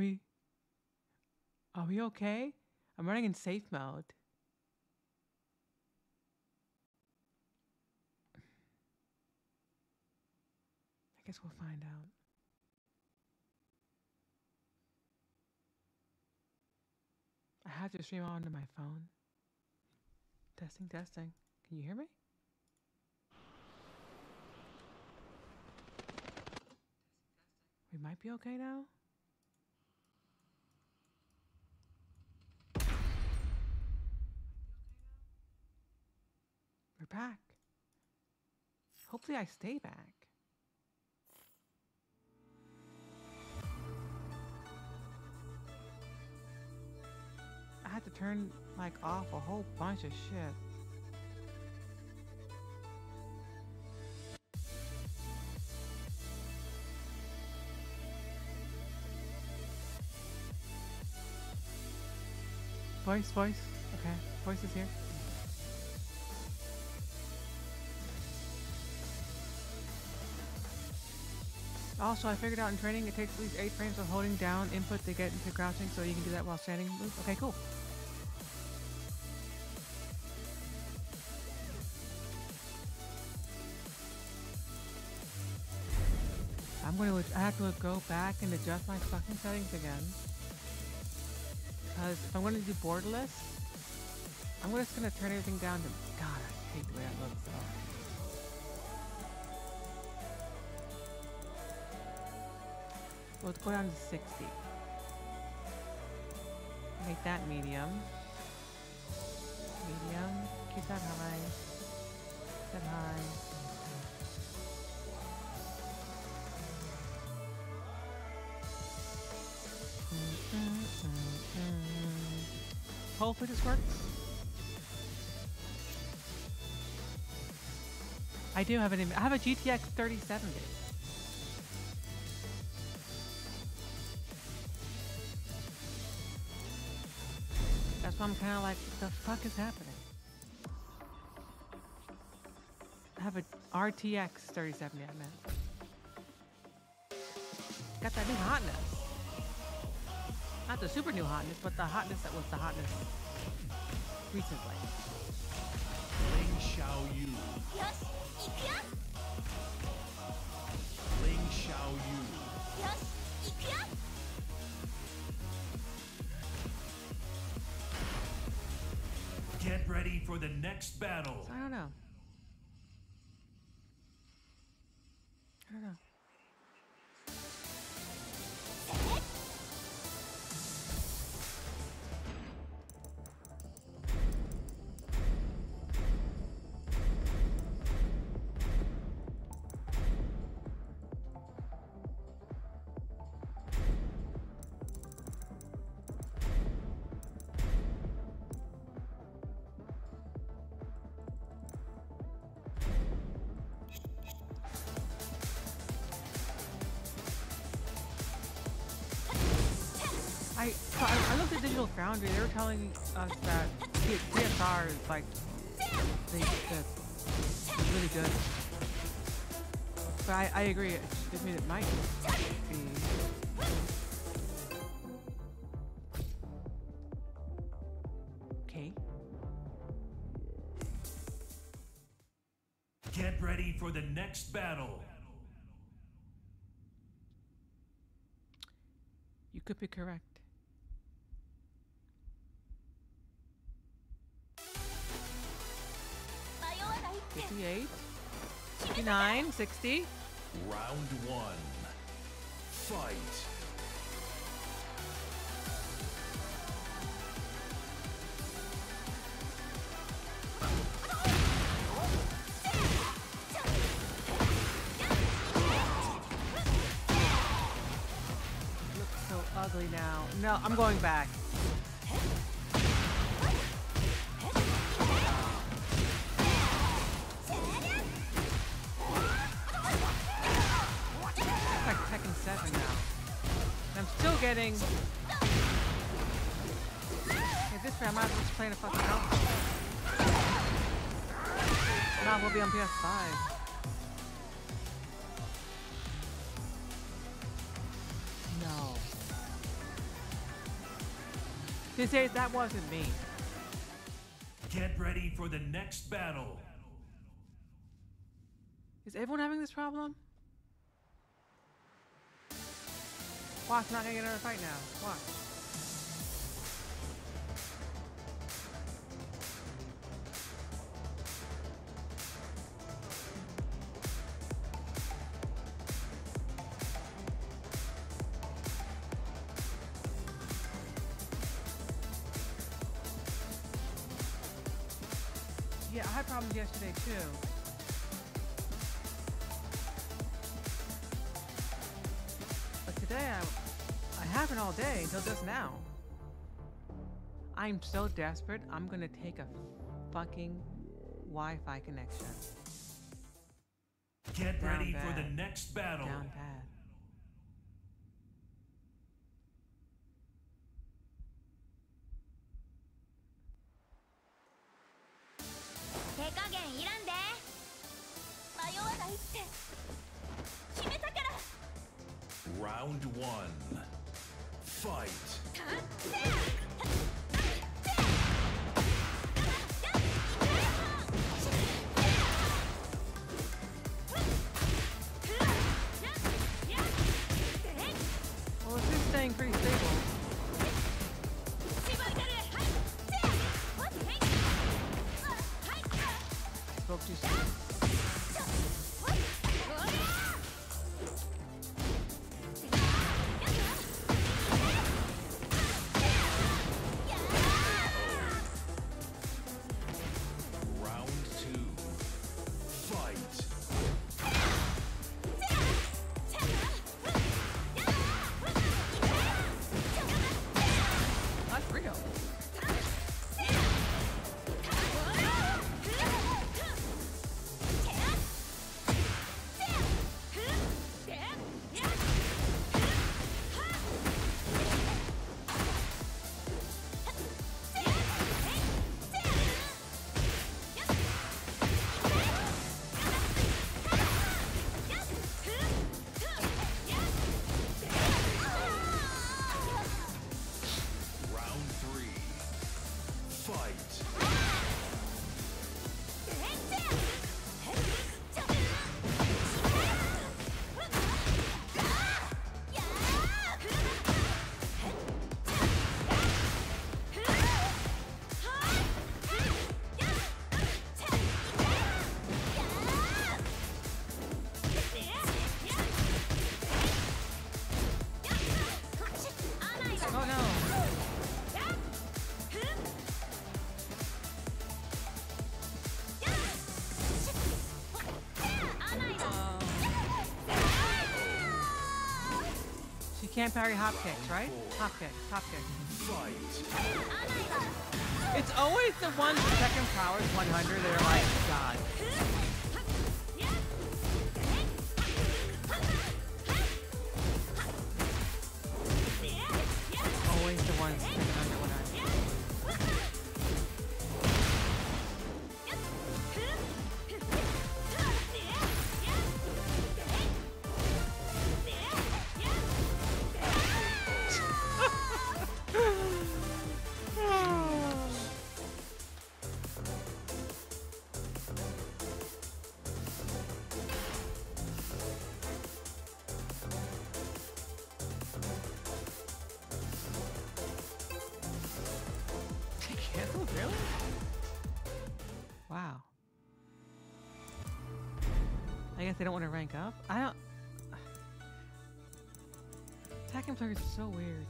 we... Are we okay? I'm running in safe mode. I guess we'll find out. I have to stream onto my phone. Testing, testing. Can you hear me? We might be okay now. We're back. Hopefully I stay back. I had to turn like off a whole bunch of shit. Voice. Okay, voice is here. Also, I figured out in training it takes at least 8 frames of holding down input to get into crouching, so you can do that while standing. Okay, cool. I have to go back and adjust my fucking settings again. Because if I'm going to do borderless, I'm just going to turn everything down to... God, I hate the way that looks though. Let's go down to 60. Make that medium. Medium. Keep that high. Keep that high. Hopefully this works. I do have I have a GTX 3070. That's why I'm kind of like, what the fuck is happening? I have a RTX 3070, I meant. Got that new hotness. Not the super new hotness, but the hotness that was the hotness recently. Ling Xiao Yu. Ling Xiao Yu. Get ready for the next battle. So I don't know. I looked at Digital Foundry. They were telling us that CSR is like it's really good. But I agree. I mean, it might be. Okay. Get ready for the next battle. You could be correct. 58, 59, 60. Round 1. Fight. Looks so ugly now. No, I'm going back. Tekken 7 now. And I'm still getting... At this rate, I might as well just play in a fucking console. Now we'll be on PS5. No. They say that wasn't me. Get ready for the next battle. Is everyone having this problem? Watch, not gonna get another fight now. Watch. Yeah, I had problems yesterday too. But today I haven't all day until just now. I'm so desperate, I'm gonna take a fucking Wi-Fi connection. Get Down ready bad. for the next battle. Down bad. Round one. Fight. Well, this is staying pretty stable. Spoke too soon. That's real. Round three. Fight. Oh no. She can't parry hop kicks, right? Hop kick, hop kick. Fight. It's always the ones with second powers 100 that are like, God. Always the ones second under 100. Canceled, really? Wow. I guess they don't want to rank up. I don't. Tekken players are so weird.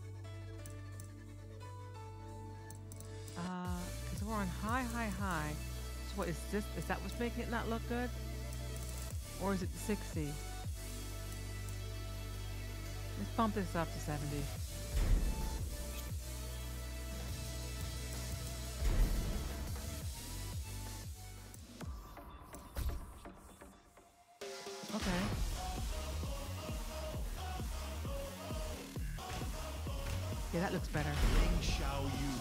Because we're on high. So what is this? Is that what's making it not look good? Or is it 60? Let's bump this up to 70. Okay. Yeah, that looks better. Ling Xiao Yu.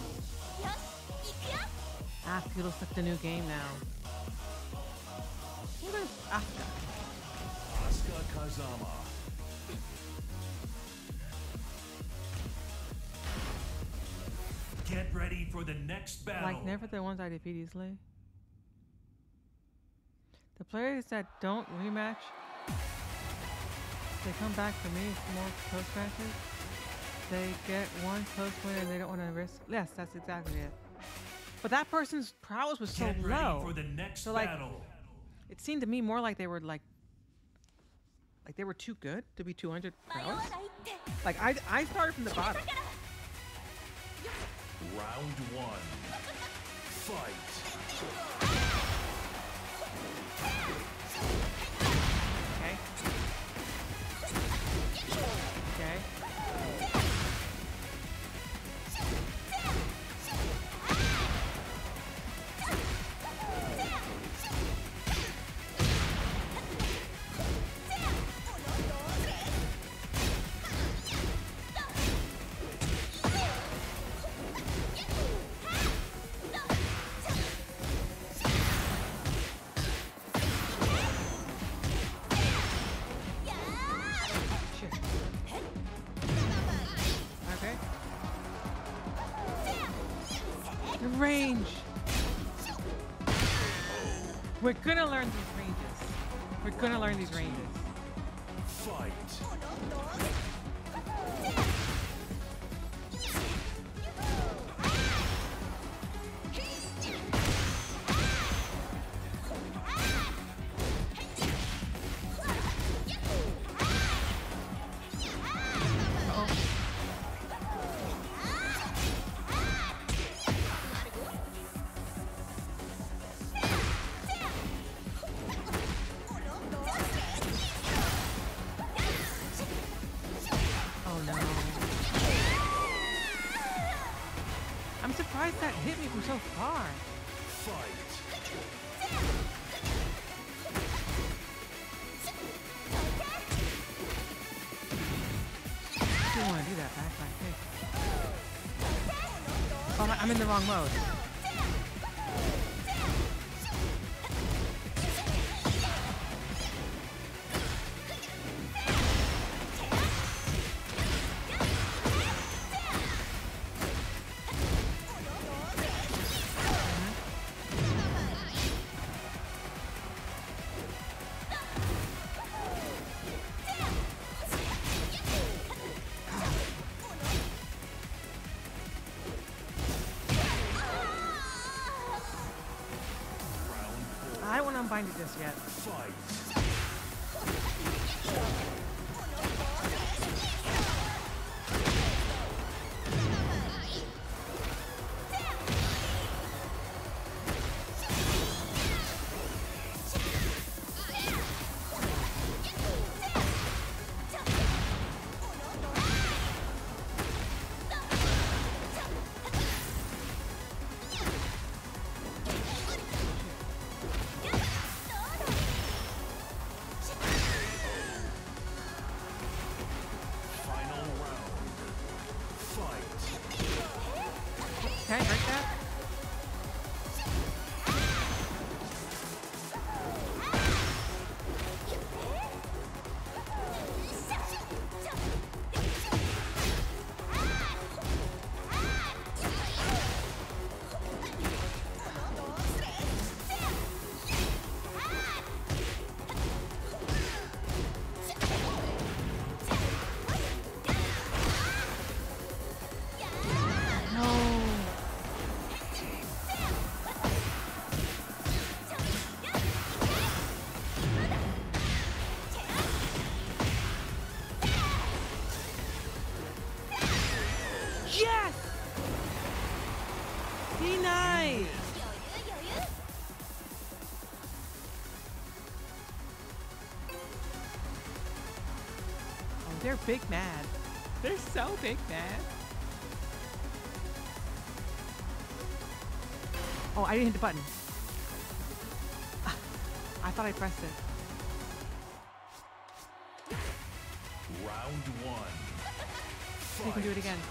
Asuka looks like the new game now. What is Asuka? Asuka Kazama. ready for the next battle. Like never the ones I defeat easily. The players that don't rematch, they come back for me for more close matches. They get one close win and they don't want to risk. Yes, that's exactly it. But that person's prowess was so Get ready low. for the next So like, battle. it seemed to me more like they were like they were too good to be 200 prowess. Like I started from the bottom. Round one. Fight. Okay. Okay. Range. We're gonna learn these ranges. We're gonna learn these ranges. Fight. I'm surprised that hit me from so far. Fight. I didn't want to do that back kick. Oh, I'm in the wrong mode. I don't want to unbind it just yet. Fight. Can I break that? Yes! Be nice! Oh, they're big mad. They're so big mad. Oh, I didn't hit the button. I thought I pressed it. Round one. So you can do it again.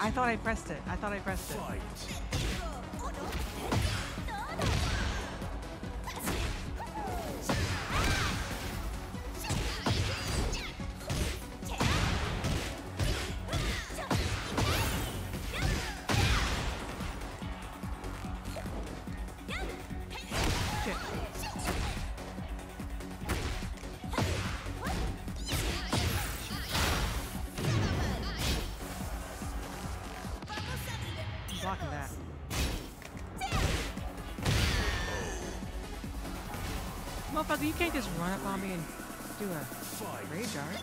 I thought I pressed it. I thought I pressed it. Fight. Shit. I'm blocking that. Motherfucker, you can't just run up on me and do a rage art.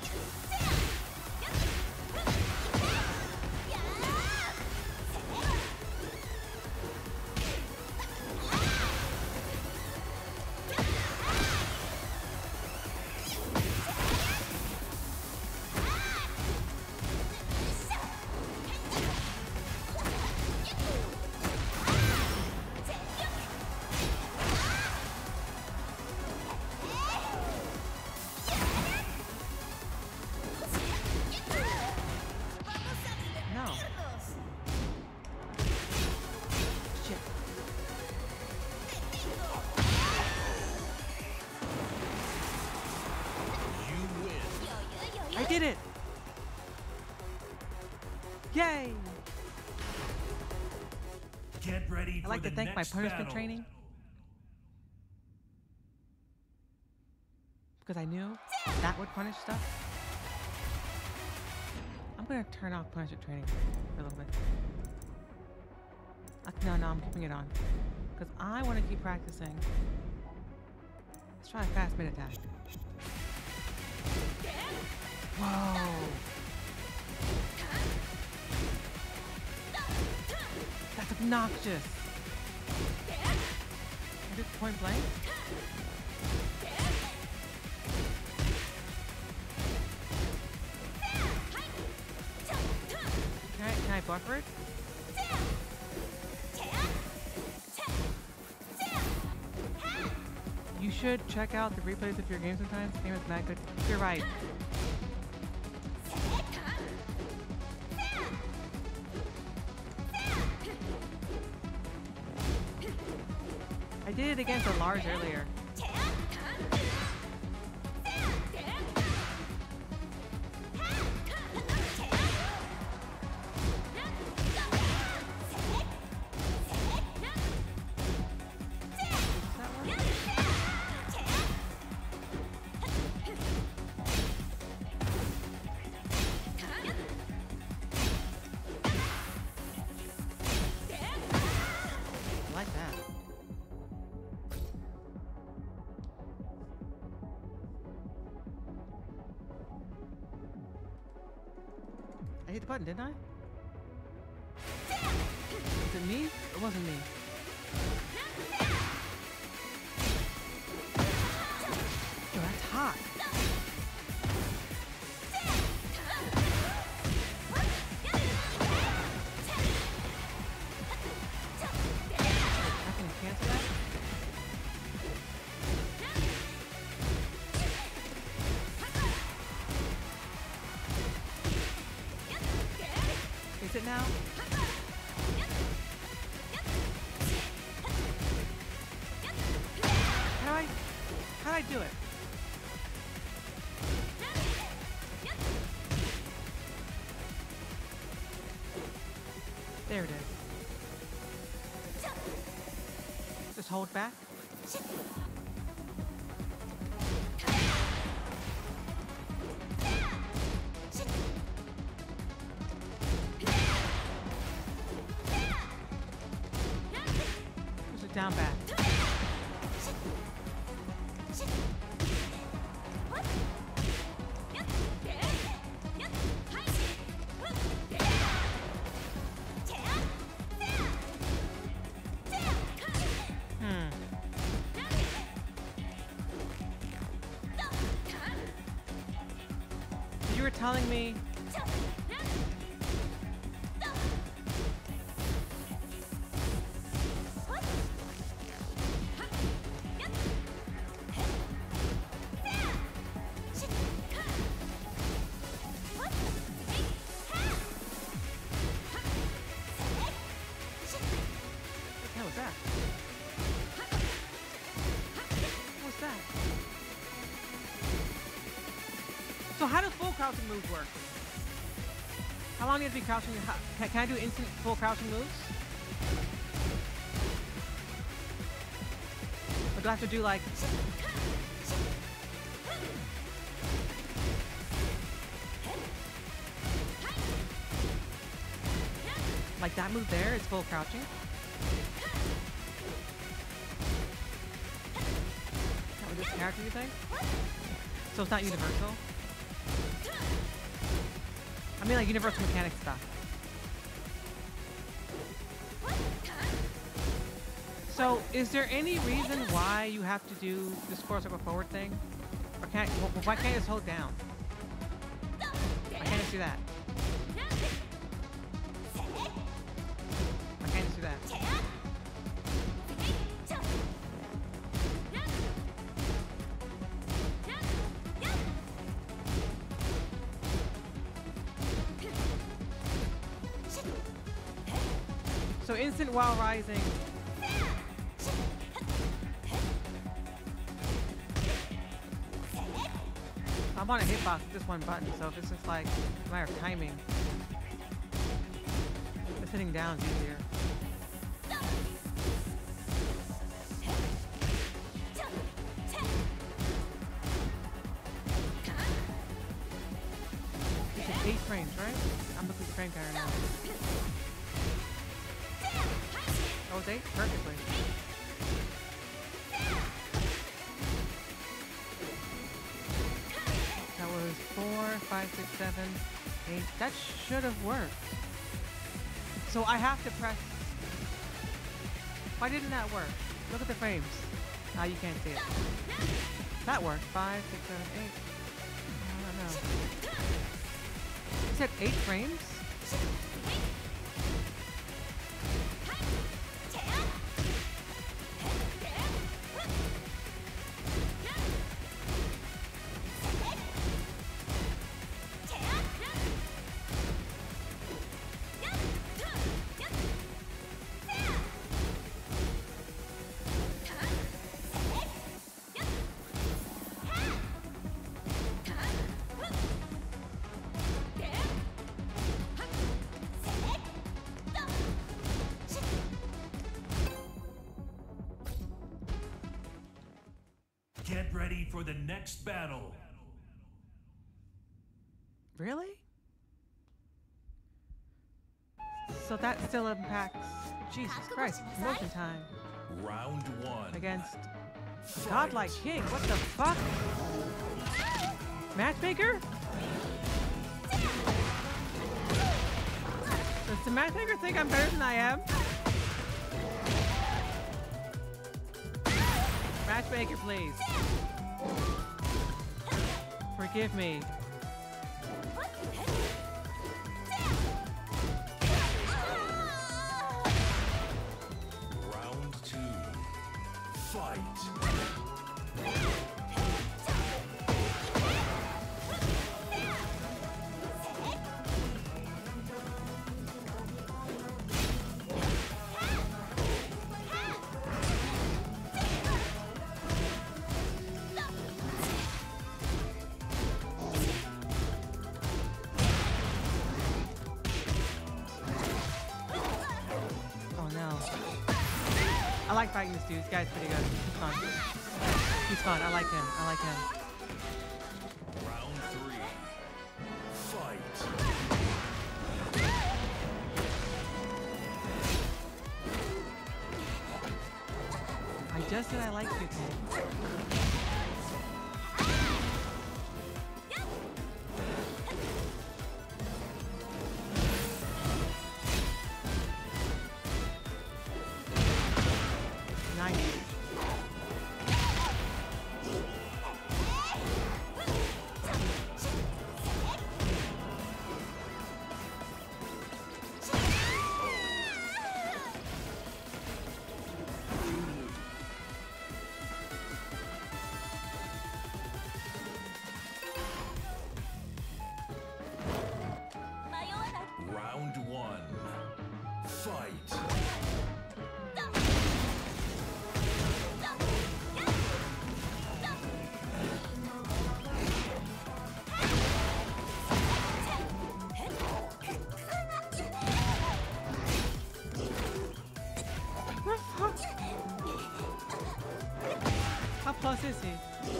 No. Shit. You win. I did it! Yay! Get ready for I'd like the to thank my next punishment battle. training. Because I knew that would punish stuff. I'm gonna turn off punishment training for a little bit. No, I'm keeping it on. Because I want to keep practicing. Let's try a fast mid attack. Whoa! That's obnoxious! Is this point blank? Can I buffer it? You should check out the replays of your game sometimes. The game is not good. You're right. I did it against a Lars earlier. I like that. I hit the button, didn't I? Was it me? It wasn't me. Yo, that's hot. I can cancel that? Is it now? How do I do it? There it is. Just hold back. Just a down back. You were telling me So how does full crouching moves work? How long do you have to be crouching? Can I do instant full crouching moves? Or do I have to do like... Like that move there is full crouching? Is that with this character, you think? So it's not universal? I mean like universal mechanic stuff. So is there any reason why you have to do this square circle forward thing? Or can't, why can't I just hold down? Why can't I just do that? Why can't I just do that? So instant while rising. I'm on a hitbox with this one button, so if it's just like a matter of timing, just hitting down is easier. It's at 8 frames, right? I'm looking at the frame counter now. Oh, it's 8? Perfectly. That was 4, 5, 6, 7, 8. That should have worked. So I have to press. Why didn't that work? Look at the frames. Ah, you can't see it. That worked. 5, 6, 7, 8. I don't know. You said 8 frames? Get ready for the next battle. Really? So that still impacts. Jesus Christ, promotion time. Round 1. Against a godlike king. What the fuck? Matchmaker? Does the matchmaker think I'm better than I am? Matchmaker, please. Forgive me. Round 2. Fight. I like fighting this dude. This guy's pretty good. He's fun. He's fun. I like him. I like him. Round 3. Fight. I just said I like you. plus is he?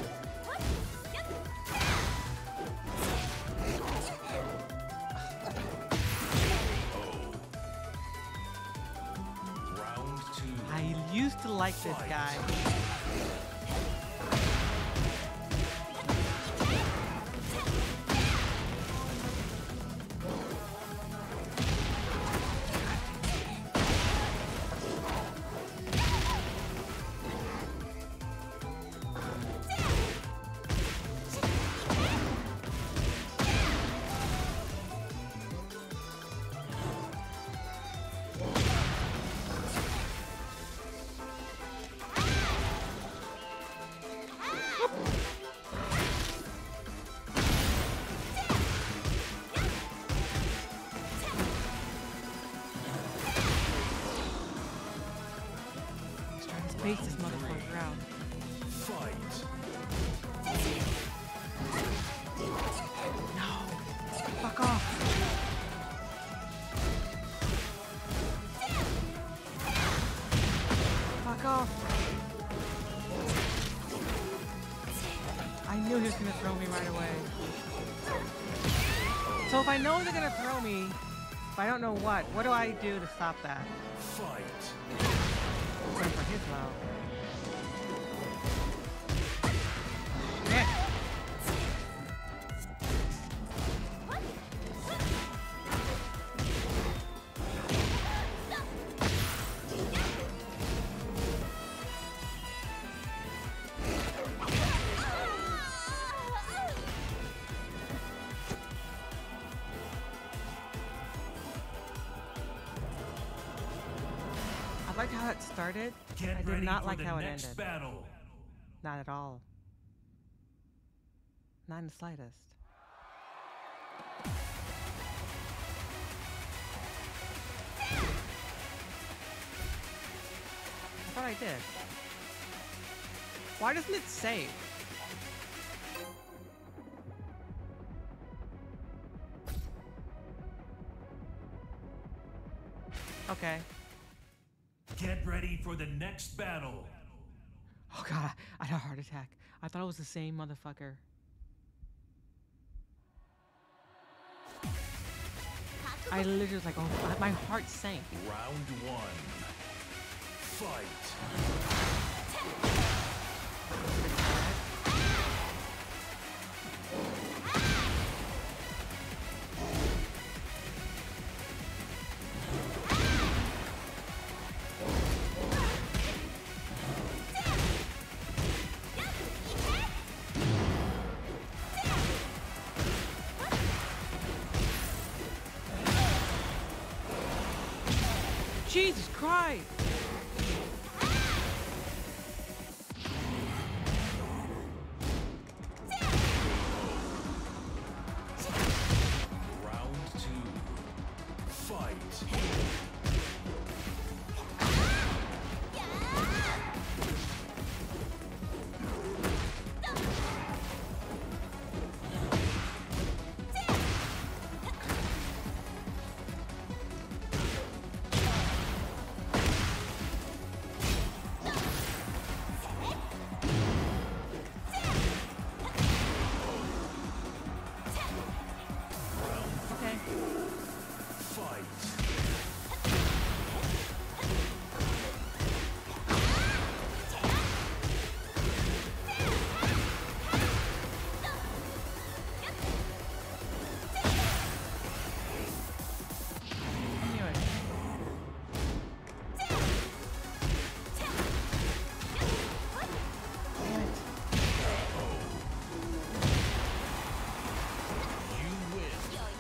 Round 2. I used to like this guy. Face this motherfucker out. Fight. No! Fuck off! Fuck off! I knew he was gonna throw me right away. So if I know they're gonna throw me, but I don't know what do I do to stop that? Fight. Going for his low. Yeah. I like how it started. Get I did ready not for like the how it next ended. battle. Not at all. Not in the slightest. I thought I did. Why doesn't it save? Okay. Get ready for the next battle. Oh god, I had a heart attack. I thought it was the same motherfucker. I literally was like, oh, my heart sank. Round 1. Fight. Jesus Christ! Round 2. Fight. Okay. Fight. I knew it. Damn it. You win.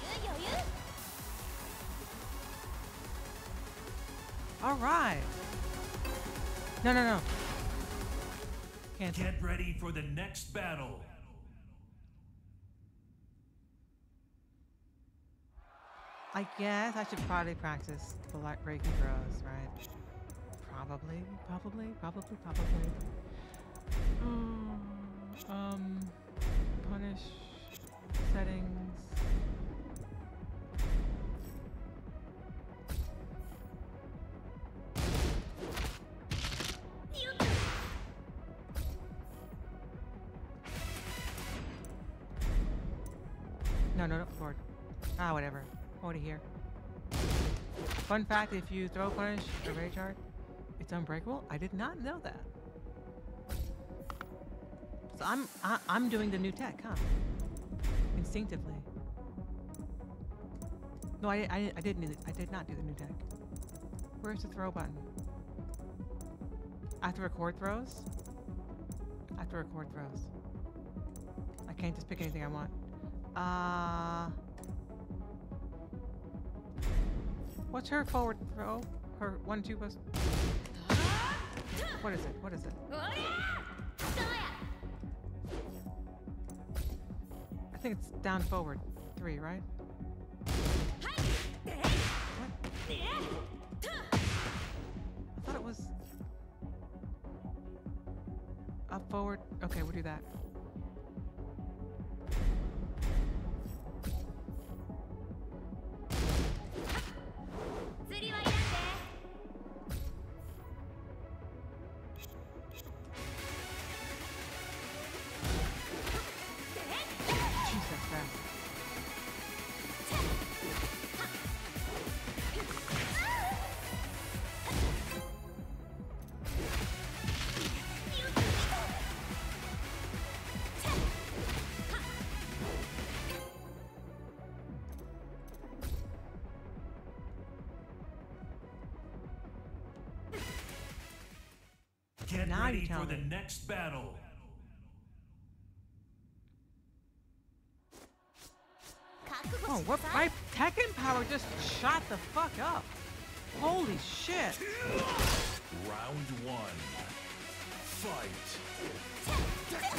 Alright. No. Cancel. Get ready for the next battle. I guess I should probably practice the light breaking throws, right? Probably. Punish settings. No, no, no, forward. Ah, whatever. Over here. Fun fact, if you throw punish or rage art, it's unbreakable. I did not know that. So I'm doing the new tech, huh? Instinctively. No, I did not do the new tech. Where's the throw button? I have to record throws? I have to record throws. I can't just pick anything I want. What's her forward throw? Her 1, 2 plus. What is it? What is it? I think it's down forward 3, right? What? I thought it was up forward. Okay, we'll do that. Get Now ready you tell for the me. next battle. Oh, what? My Tekken power just shot the fuck up. Holy shit. Round 1. Fight.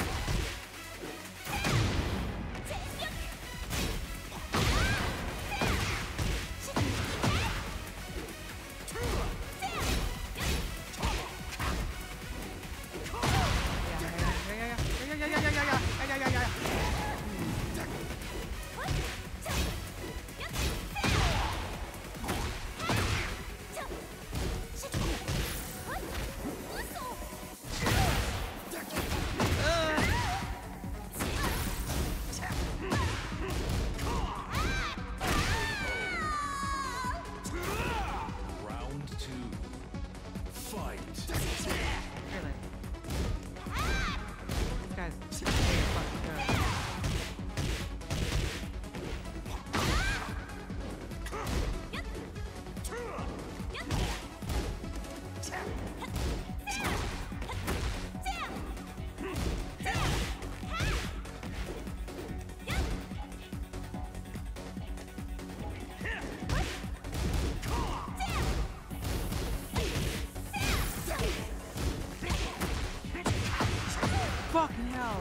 Fucking hell.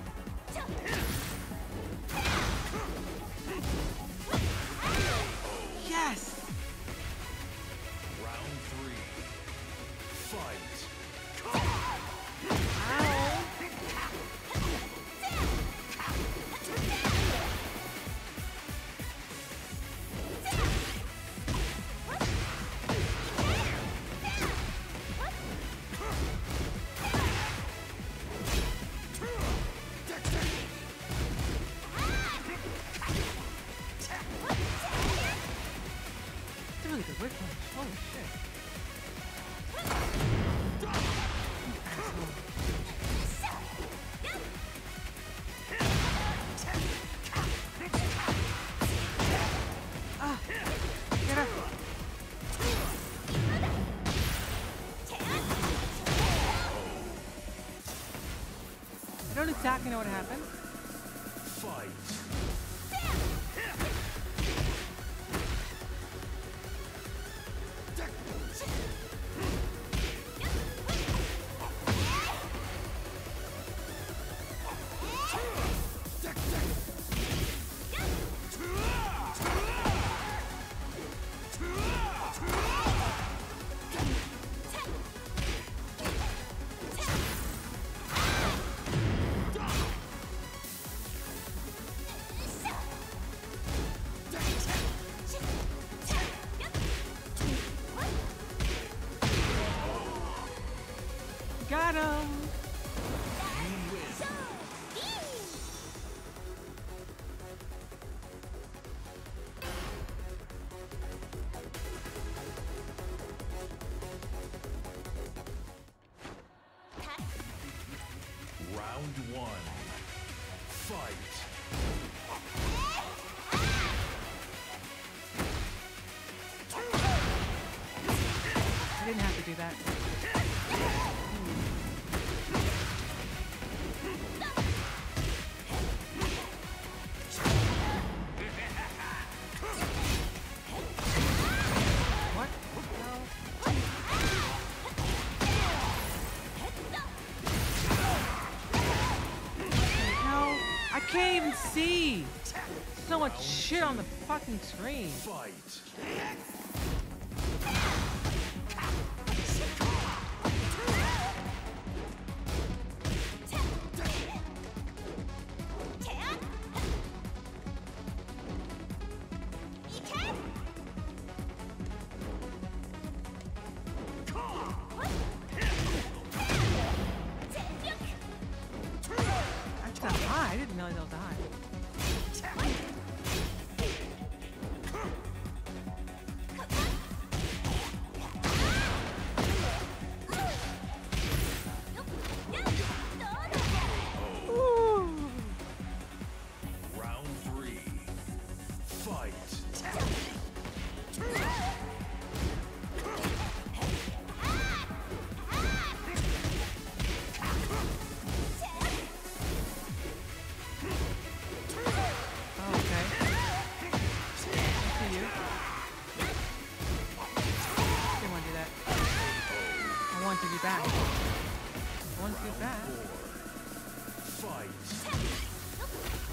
Yes. Round 3. Fight. Ow. It's a really good whip punch. Holy shit. Ah, get up. I don't exactly know what happened. Fight. Round one. Fight. I didn't have to do that. What? No. No. I can't even see. So much shit on the fucking screen. Fight. That's not high. I didn't realize that was high. Round three. Fight. Oh, okay. I see you. Didn't want to do that. I want to be back. I want to be back. Fight.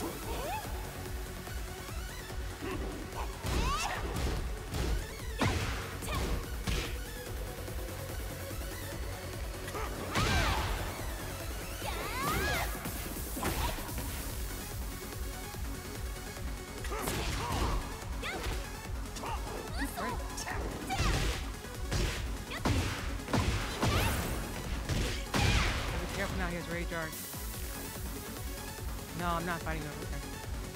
Great. Be careful now, he has rage art. No, I'm not fighting over there.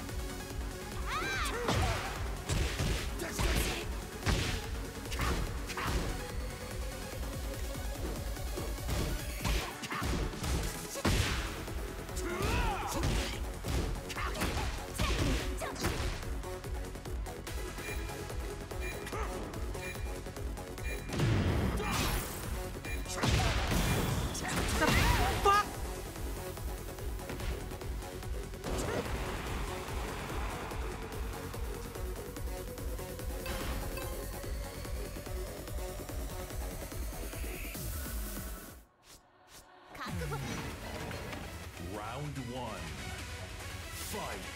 Fuck! Round one. Fight.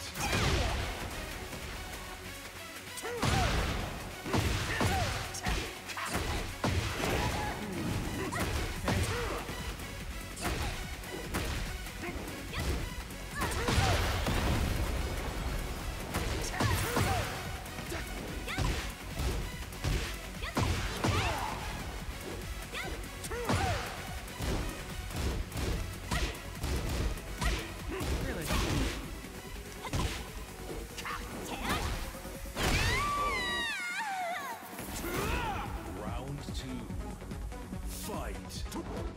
Really? Round two. Fight.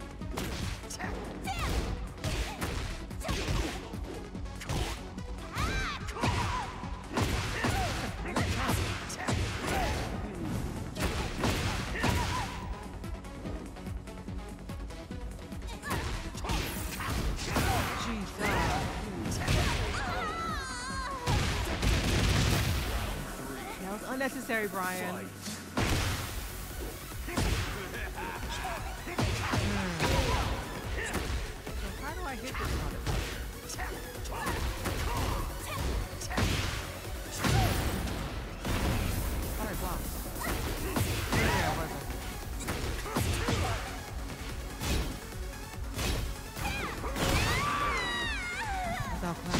Jesus. That was unnecessary, Brian. Fight. So how do I hit this motherfucker? Thought I blocked. Yeah, I wasn't. That's all flat.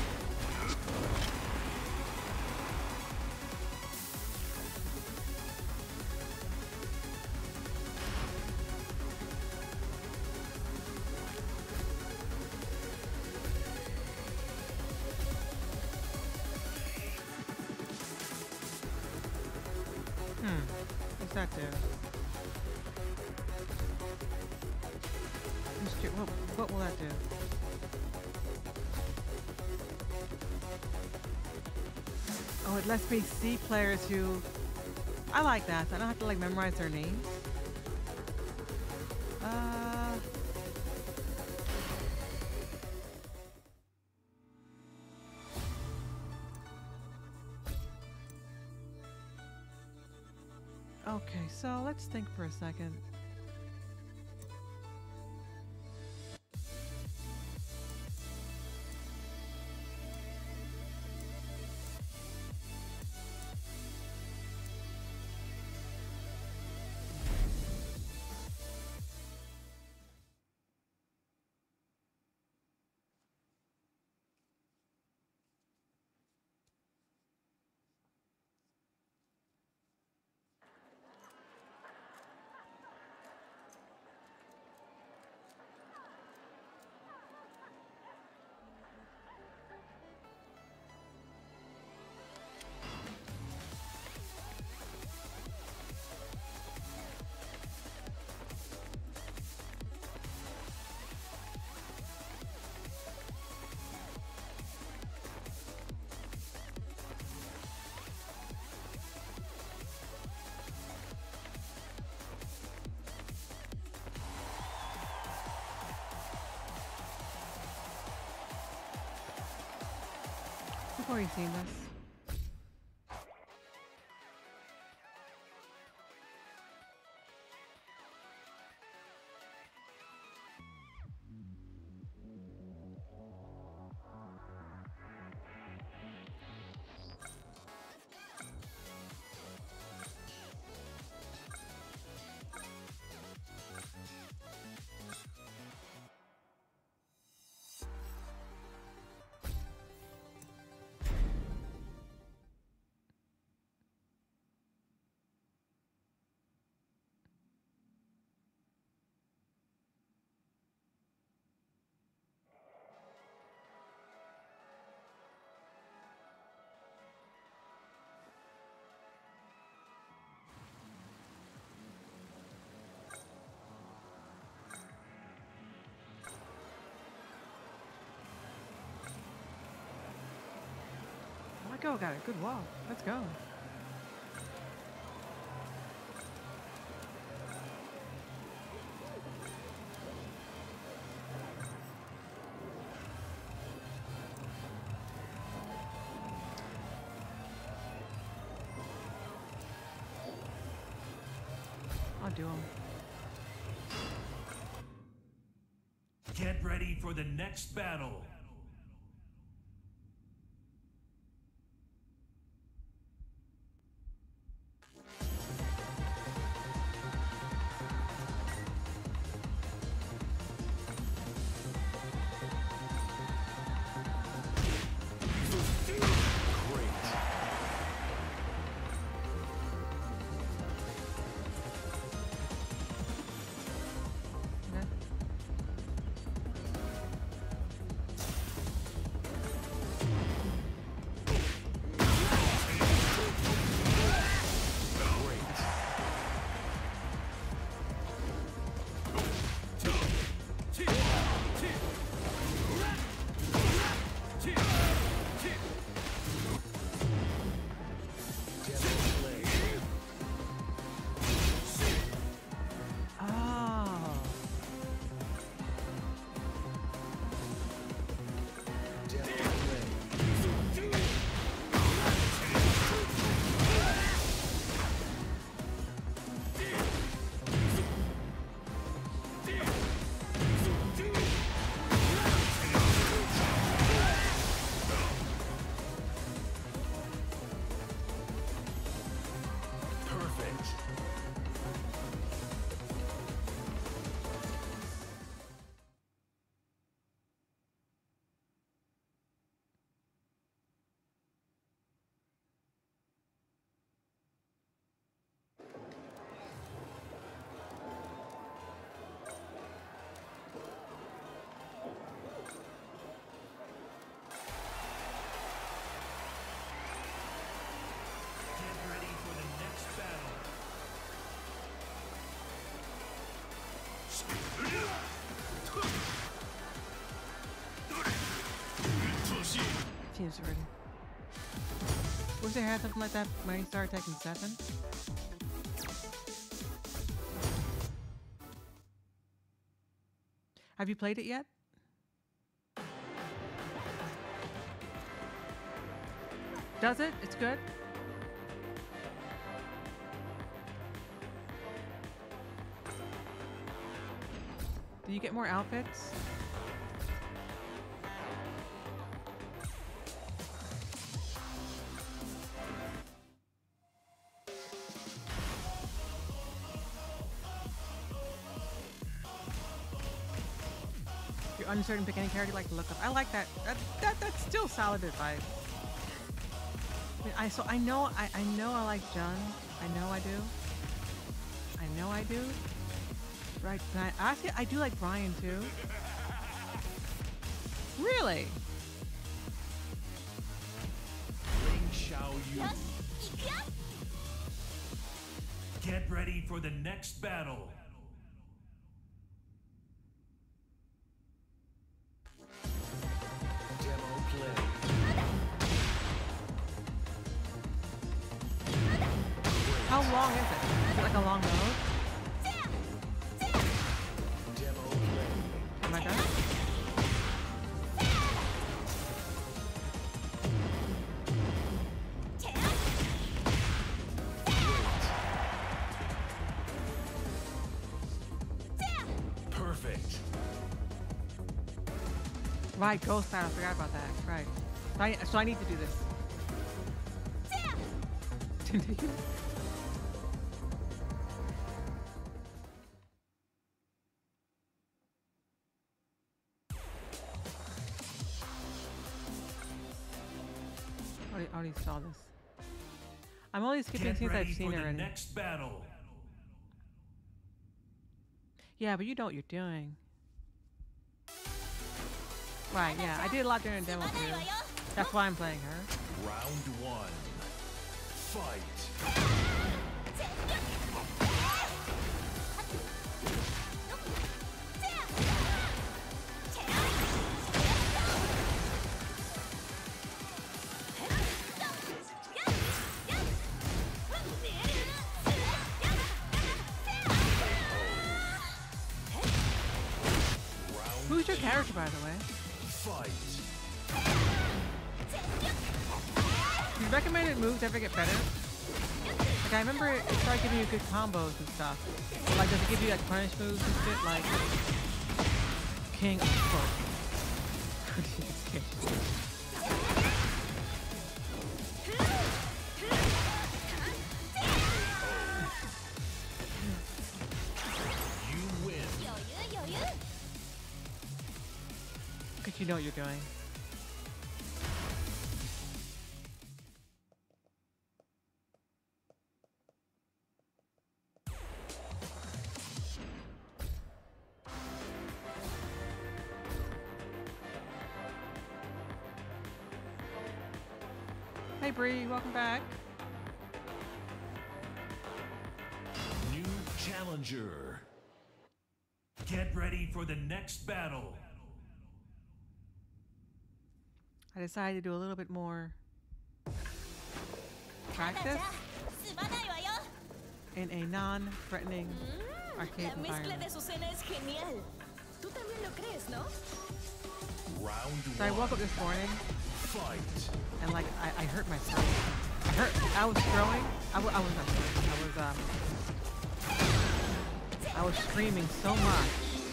What's that do? What will that do? Oh, it lets me see players who... I like that. So I don't have to like memorize their names. Okay, so let's think for a second. I've already seen this. Go, got it. Good wall. Let's go. I'll do them. Get ready for the next battle. Team's ready. Wish they had something like that when you started Tekken 7. Have you played it yet? Does it? It's good? Do you get more outfits? You're uncertain, pick any character you like to look up. I like that. That's still solid advice. I know I like Jun. I know I do. I know I do. Right, actually I do like Brian too. Really? Ling Xiao Yu. Get ready for the next battle. Demo play. How long is it? Is it like a long mode? Am I done? Perfect. Right, ghost battle. I forgot about that. Right. So I need to do this. I already saw this. I'm only skipping scenes I've seen already. Next battle. Yeah, but you know what you're doing. Right, yeah. I did a lot during the demo too. That's why I'm playing her. Round one. Fight. Who's your character, by the way? Fight. Do recommended moves ever get better? Like, I remember it started giving you good combos and stuff. But, like, does it give you like punish moves and shit? Like King of Foot. You win. Because you know what you're doing. Hey Bree, welcome back. New challenger. Get ready for the next battle. I decided to do a little bit more practice in a non-threatening arcade environment. Round So I one. woke up this morning Fight. and like I hurt myself. I was throwing. I was not throwing. I was screaming so much.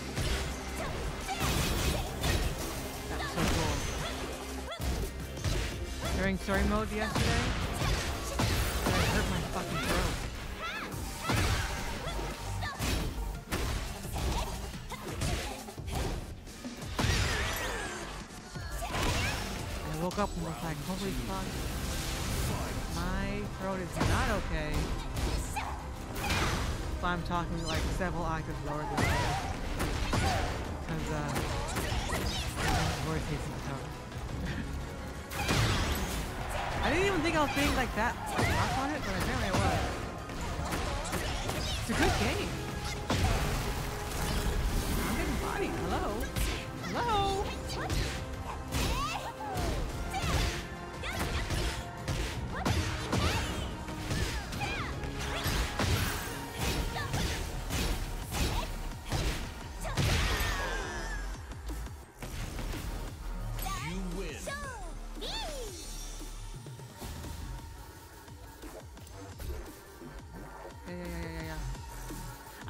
That was so cool. During story mode yesterday, I hurt my fucking throat. I woke up and was like, holy fuck, my throat is not okay. So I'm talking like several octaves lower than that. Because, voice tasting the tone. I didn't even think I was being like that rough on it, but apparently I was. It's a good game. I'm getting bodied. Hello? Hello?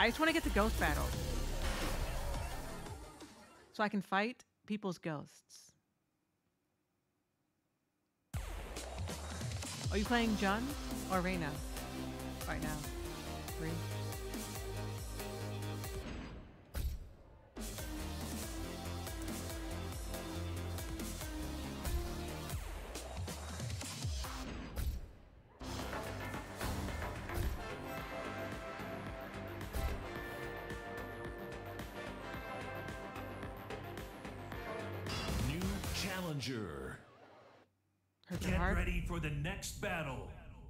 I just want to get the ghost battle. So I can fight people's ghosts. Are you playing Jun or Reina right now? Ree? Challenger. Get ready for the next battle.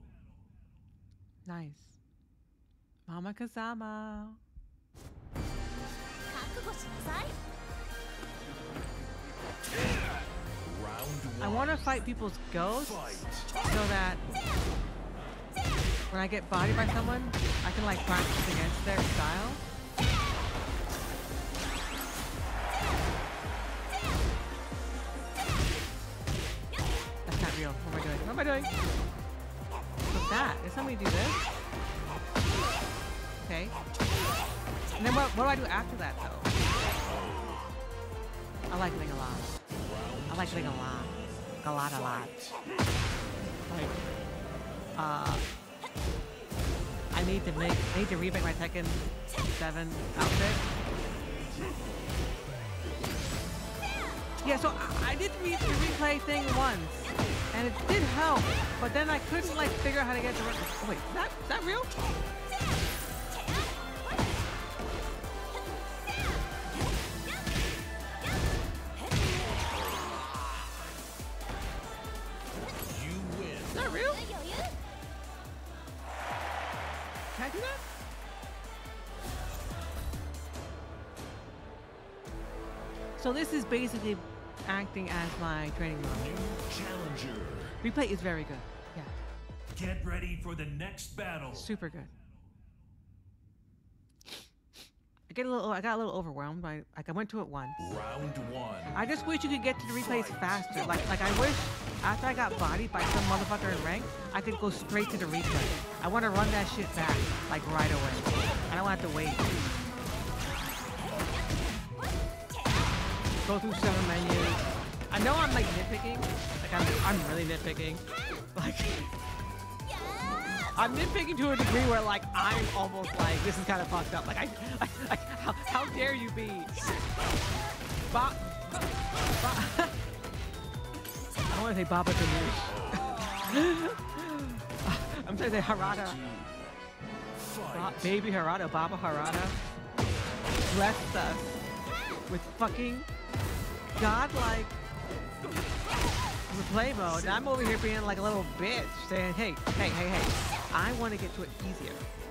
Nice. Mama Kazama. Round 1. I want to fight people's ghosts so that when I get bodied by someone, I can like practice against their style. Real. What am I doing? What am I doing? What's that? Is somebody do this? Okay. And then what do I do after that, though? I like Ling a lot. I like Ling a lot. A lot. Like, I need to remake my Tekken 7 outfit. Yeah, so I did the replay thing once, and it did help, but then I couldn't like figure out how to get to. Oh wait, is that real? You win. Is that real? Can I do that? So this is basically acting as my training mode. Challenger. Replay is very good. Yeah. Get ready for the next battle. Super good. I got a little overwhelmed. I went to it once. Round 1. I just wish you could get to the replays faster. Like I wish after I got bodied by some motherfucker in rank, I could go straight to the replay. I want to run that shit back like right away. I don't have to wait. Go through 7 menus. I know I'm like nitpicking. Like I'm really nitpicking. Like I'm nitpicking to a degree where like I'm almost like this is kind of fucked up. Like how dare you be? I don't want to say Baba Ganoush. I'm trying to say Harada. Baby Harada, Baba Harada. Blessed us with fucking godlike replay mode. And I'm over here being like a little bitch saying, hey, I want to get to it easier.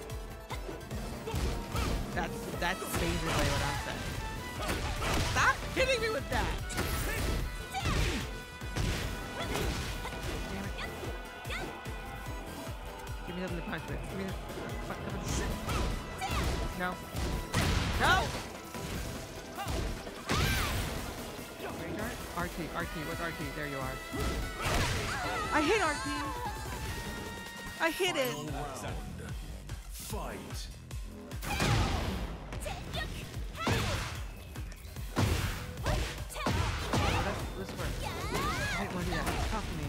That's basically what I'm saying. Stop hitting me with that! Damn it. Give me something to punch with. Give me No. No! RT, what's RT? There you are. I hit RT! I hit it! Fight! This works. I didn't want to do that. Talk to me.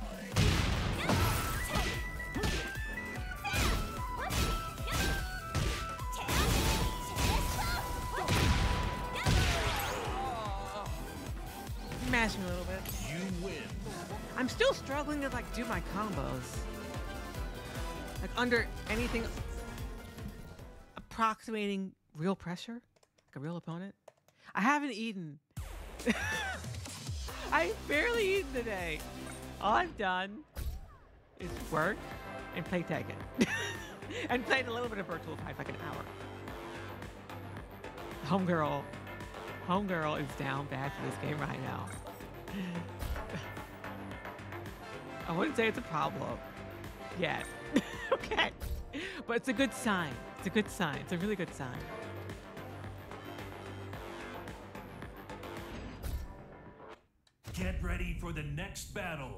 Mash me a little bit. You win. I'm still struggling to like do my combos. Like under anything approximating real pressure, like a real opponent. I haven't eaten. I barely eaten today. All I've done is work and play Tekken. And played a little bit of Virtual Fight, like an hour. Homegirl is down bad for this game right now. I wouldn't say it's a problem yet. Okay. But it's a good sign. It's a good sign. It's a really good sign. Get ready for the next battle.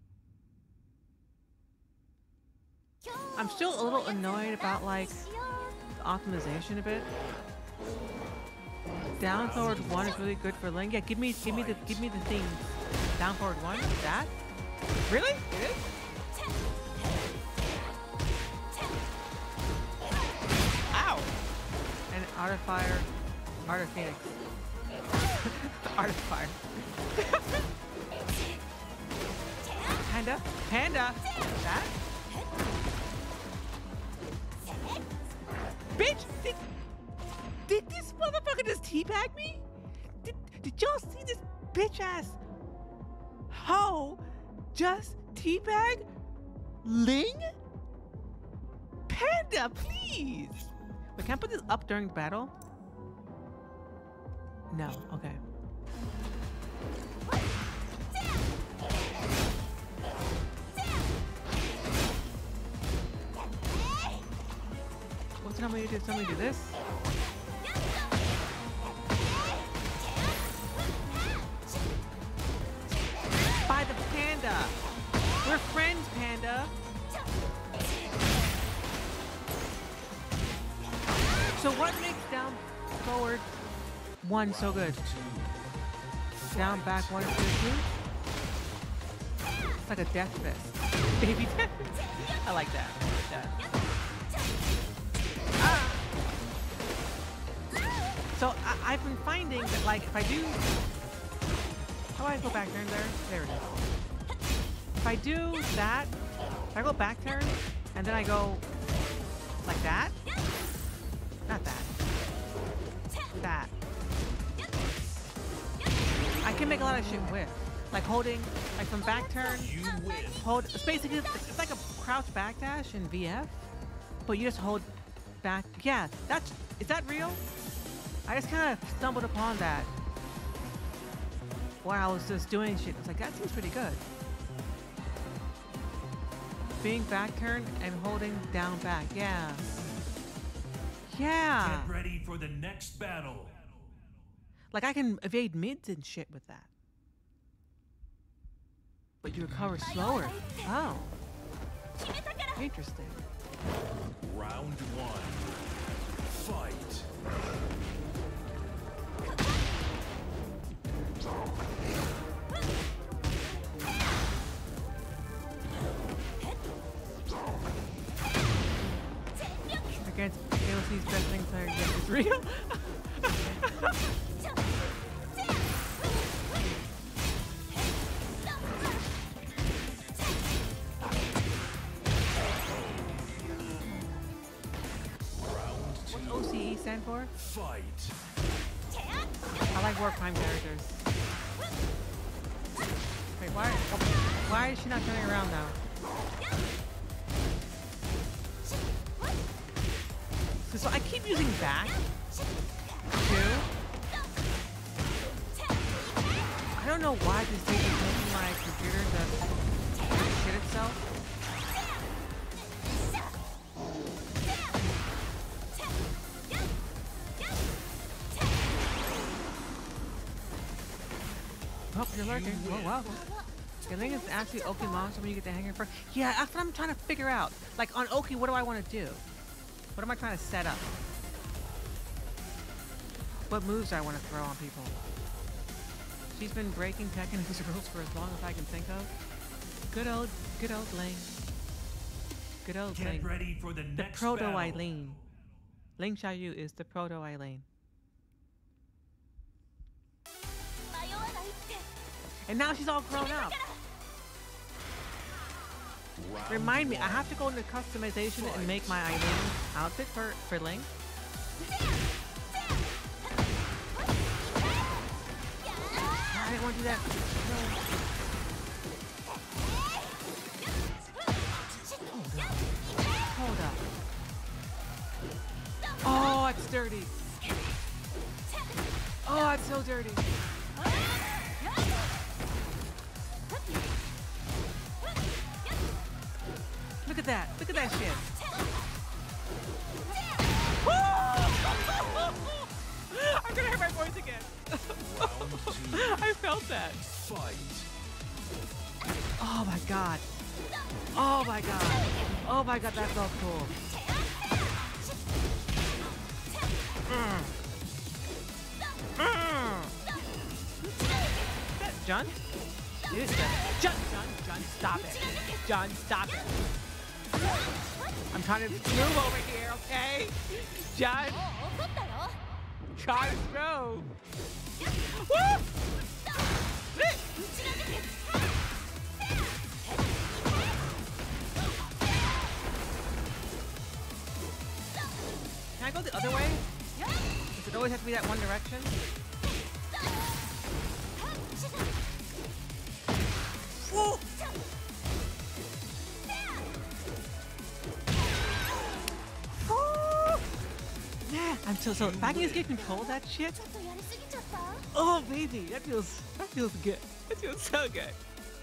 I'm still a little annoyed about like optimization a bit. Down forward 1 is really good for Ling. Yeah, give me the thing. Down forward 1. That? Really? It is? Ow! And Art of Fire. Art of Phoenix. Art of Fire. Panda? Panda! That? Bitch! Did this motherfucker just teabag me? Did y'all see this bitch ass hoe just teabag Ling? Panda, please! Wait, can I put this up during battle? No, okay. What's the time you do? Somebody do this? By the panda! We're friends, panda! So what makes down forward 1 so good? Down back 1 2 2? It's like a death fist. Baby death. I like that. I like that. Ah. So I've been finding that, like, if I do, how do I go back turn there? There it is. If I do that, if I go back turn and then I go like that, not that, that, I can make a lot of shit whiff. Like holding, like from back turn, hold. It's basically it's like a crouch backdash in VF, but you just hold back. Yeah, is that real? I just kind of stumbled upon that while I was just doing shit. It's like, that seems pretty good. Being back turned and holding down back. Yeah. Yeah. Get ready for the next battle. Like, I can evade mids and shit with that. But you recover slower. Oh. Interesting. Round 1. Fight. Against AOC's best thing player against is real. What's OCE stand for? Fight. I like War Prime characters. Wait, why is she not turning around now? So I keep using back too. I don't know why this thing is making my computer to shit itself. Oh, you're lurking. Oh, wow. I think it's actually Oki long, so when you get the hang of her. Yeah, that's what I'm trying to figure out. Like, on Oki, what do I want to do? What am I trying to set up? What moves do I want to throw on people? She's been breaking Tekken rules for as long as I can think of. Good old Ling. Good old Ling. Get ready for the next proto battle. Eileen. Ling Xiaoyu is the proto Eileen. And now she's all grown up. Remind me, I have to go into customization and make my Eileen outfit for Ling. I didn't want to do that. No. Hold up. Oh, it's dirty. Oh, it's so dirty. Look at that. Look at that shit. I'm gonna hear my voice again. I felt that. Fight. Oh my god. Oh my god. Oh my god, that felt cool. John? John, stop it. John, stop it. I'm trying to move over here, okay? John. Charge through. Woo! Can I go the other way? Does it always have to be that one direction? Whoa! Yeah, I'm so if I can just get control of that shit. Oh baby, that feels good. That feels so good.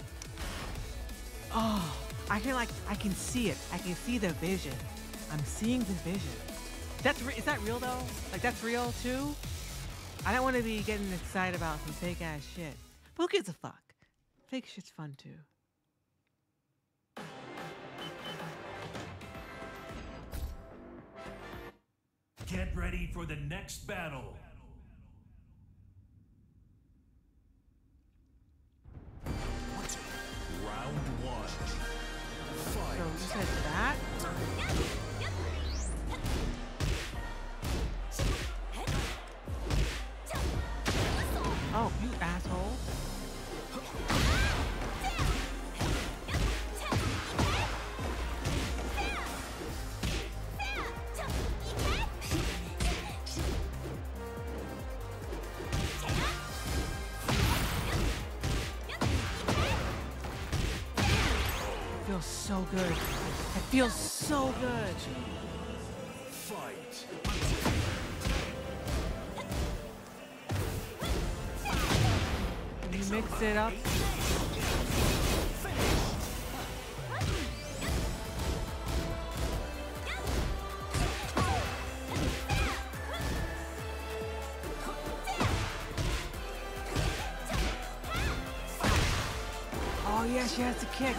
Oh, I feel like I can see it. I can see the vision. I'm seeing the vision. Is that real though? Like that's real too? I don't want to be getting excited about some fake ass shit. But who gives a fuck? Fake shit's fun too. Get ready for the next battle. Round one. Fight. So you said that? Oh, you asshole. Feels so good. It feels so good. Fight. You mix it up. Oh yeah, she has to kick.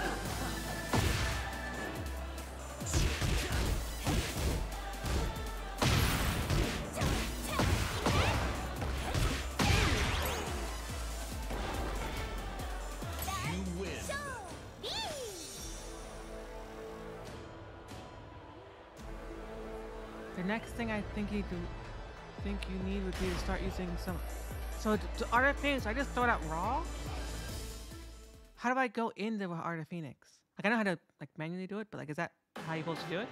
The next thing I think you need would be to start using some. So to Art of Phoenix, I just throw it out raw. How do I go into Art of Phoenix? Like I know how to like manually do it, but like is that how you're supposed to do it?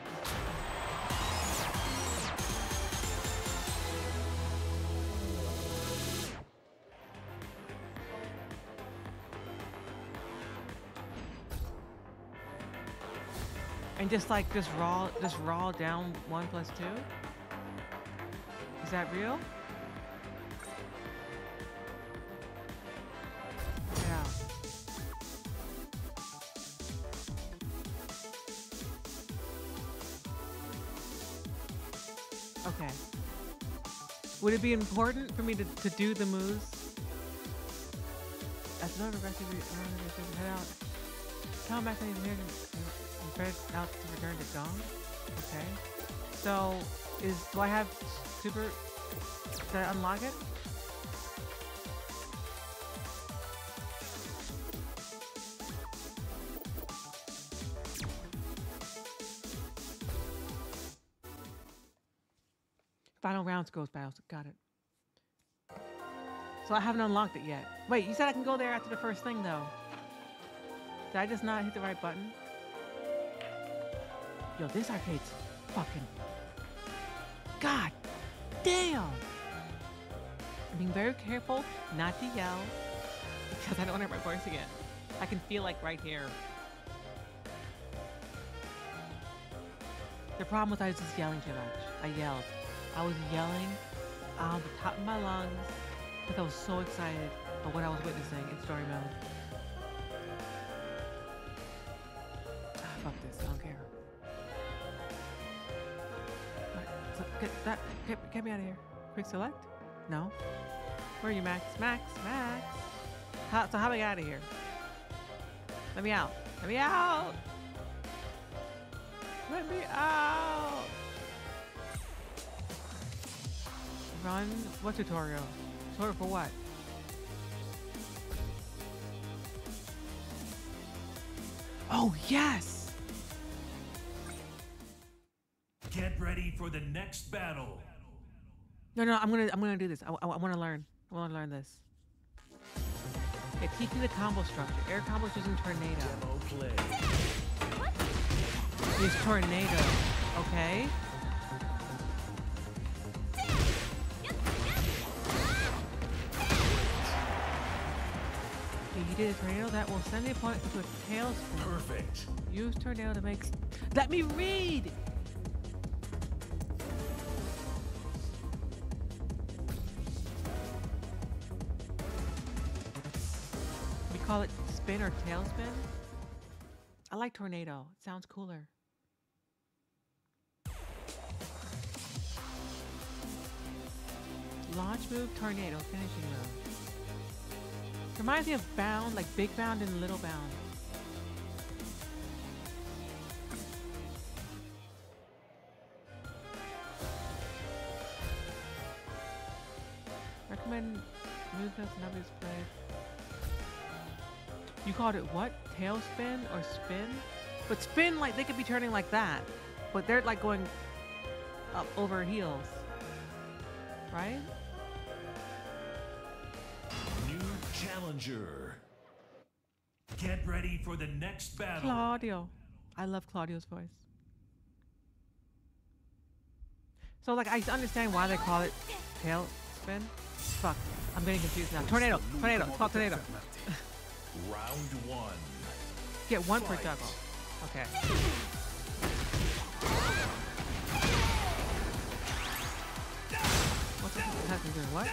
And just raw down 1 plus 2? Is that real? Yeah. Okay. Would it be important for me to do the moves? As no aggressive head out. Come back and here and spread out to return to Gong. Okay. So do I have super to unlock it? Final rounds goes battles. Got it. So I haven't unlocked it yet. Wait, you said I can go there after the first thing though. Did I just not hit the right button? Yo, this arcade's fucking... God damn! I'm being very careful not to yell because I don't want to hear my voice again. I can feel like right here. The problem was I was just yelling too much. I yelled. I was yelling out the top of my lungs because I was so excited about what I was witnessing in story mode. Fuck this, I don't care. Right, so get me out of here. Quick select? No. Where are you, Max? Max! So how do I get out of here? Let me out! Let me out! Let me out! Run. What tutorial? Tutorial for what? Oh yes! Get ready for the next battle. No, I'm gonna do this. I want to learn. I want to learn this. Okay, teach me the combo structure. Air combos using tornado. Demo play. Use tornado. Okay. Okay, you did a tornado that will send the opponent into a tailspin. Perfect. Use tornado to make. Let me read. We call it spin or tailspin. I like tornado. It sounds cooler. Launch move, tornado, finishing move. Reminds me of Bound, like Big Bound and Little Bound. Recommend movements and numbers played. You called it what? Tailspin or spin? But spin, like they could be turning like that, but they're like going up over heels, right? New challenger. Get ready for the next battle. Claudio. I love Claudio's voice. So like I understand why they call it tailspin. Fuck, I'm getting confused now. Tornado, tornado, it's called tornado. Round one. Get one per Fight. juggle. Okay. What's the husband doing? What?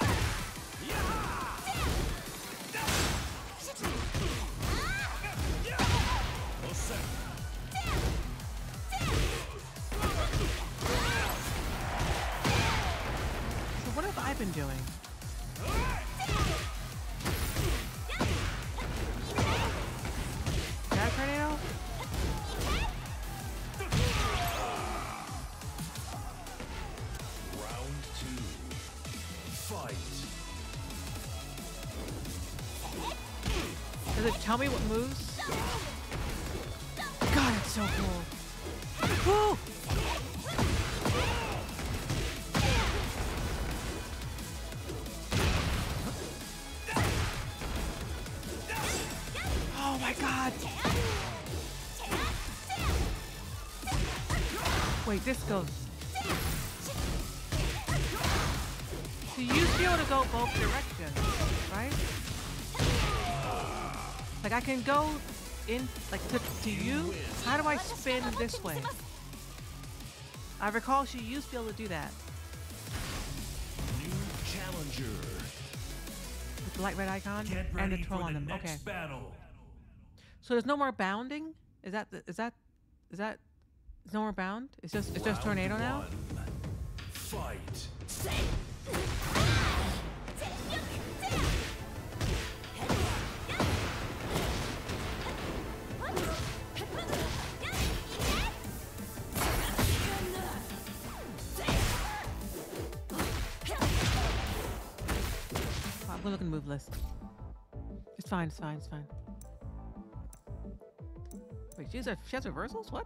So what have I been doing? That tornado? Round two. Fight. Does it tell me what moves? God, it's so cool. Woo! Oh my God! Wait, this goes. So you used to be able to go both directions, right? Like I can go in, like to you. How do I spin this way? I recall she used to be able to do that. New challenger. With the light red icon Get and the ready troll for on the them. next Okay. battle. So there's no more bounding? Is that there's no more bound? It's just tornado now? Round one. Fight. We're looking move list. It's fine, it's fine, it's fine. Wait, she has reversals? What?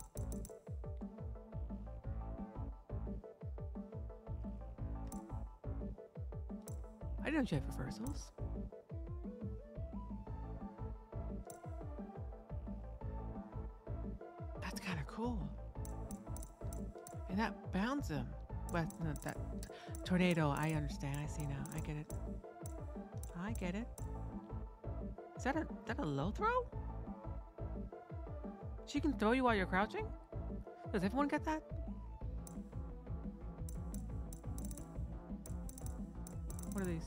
I didn't know she had reversals. That's kind of cool. And that bounds him. But no, that tornado, I understand. I see now. I get it. I get it. Is that a low throw? She can throw you while you're crouching? Does everyone get that? What are these?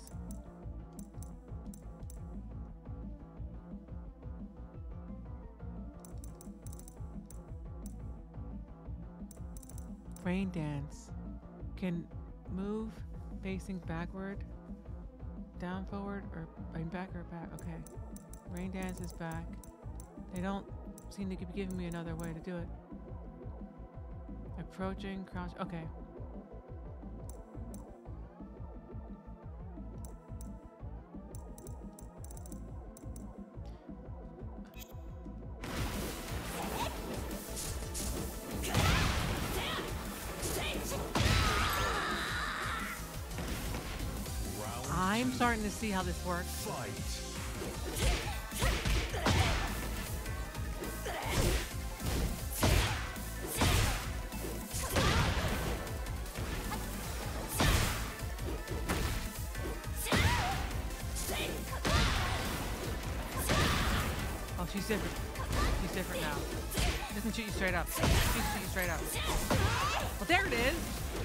Rain dance. Can move facing backward, down, forward, or back or back. Okay. Rain dance is back. They don't seem to be giving me another way to do it. Approaching, crouch. Okay. starting to see how this works. Fight. Oh, she's different. She's different now. She doesn't shoot you straight up. She shoots you straight up. Well, there it is.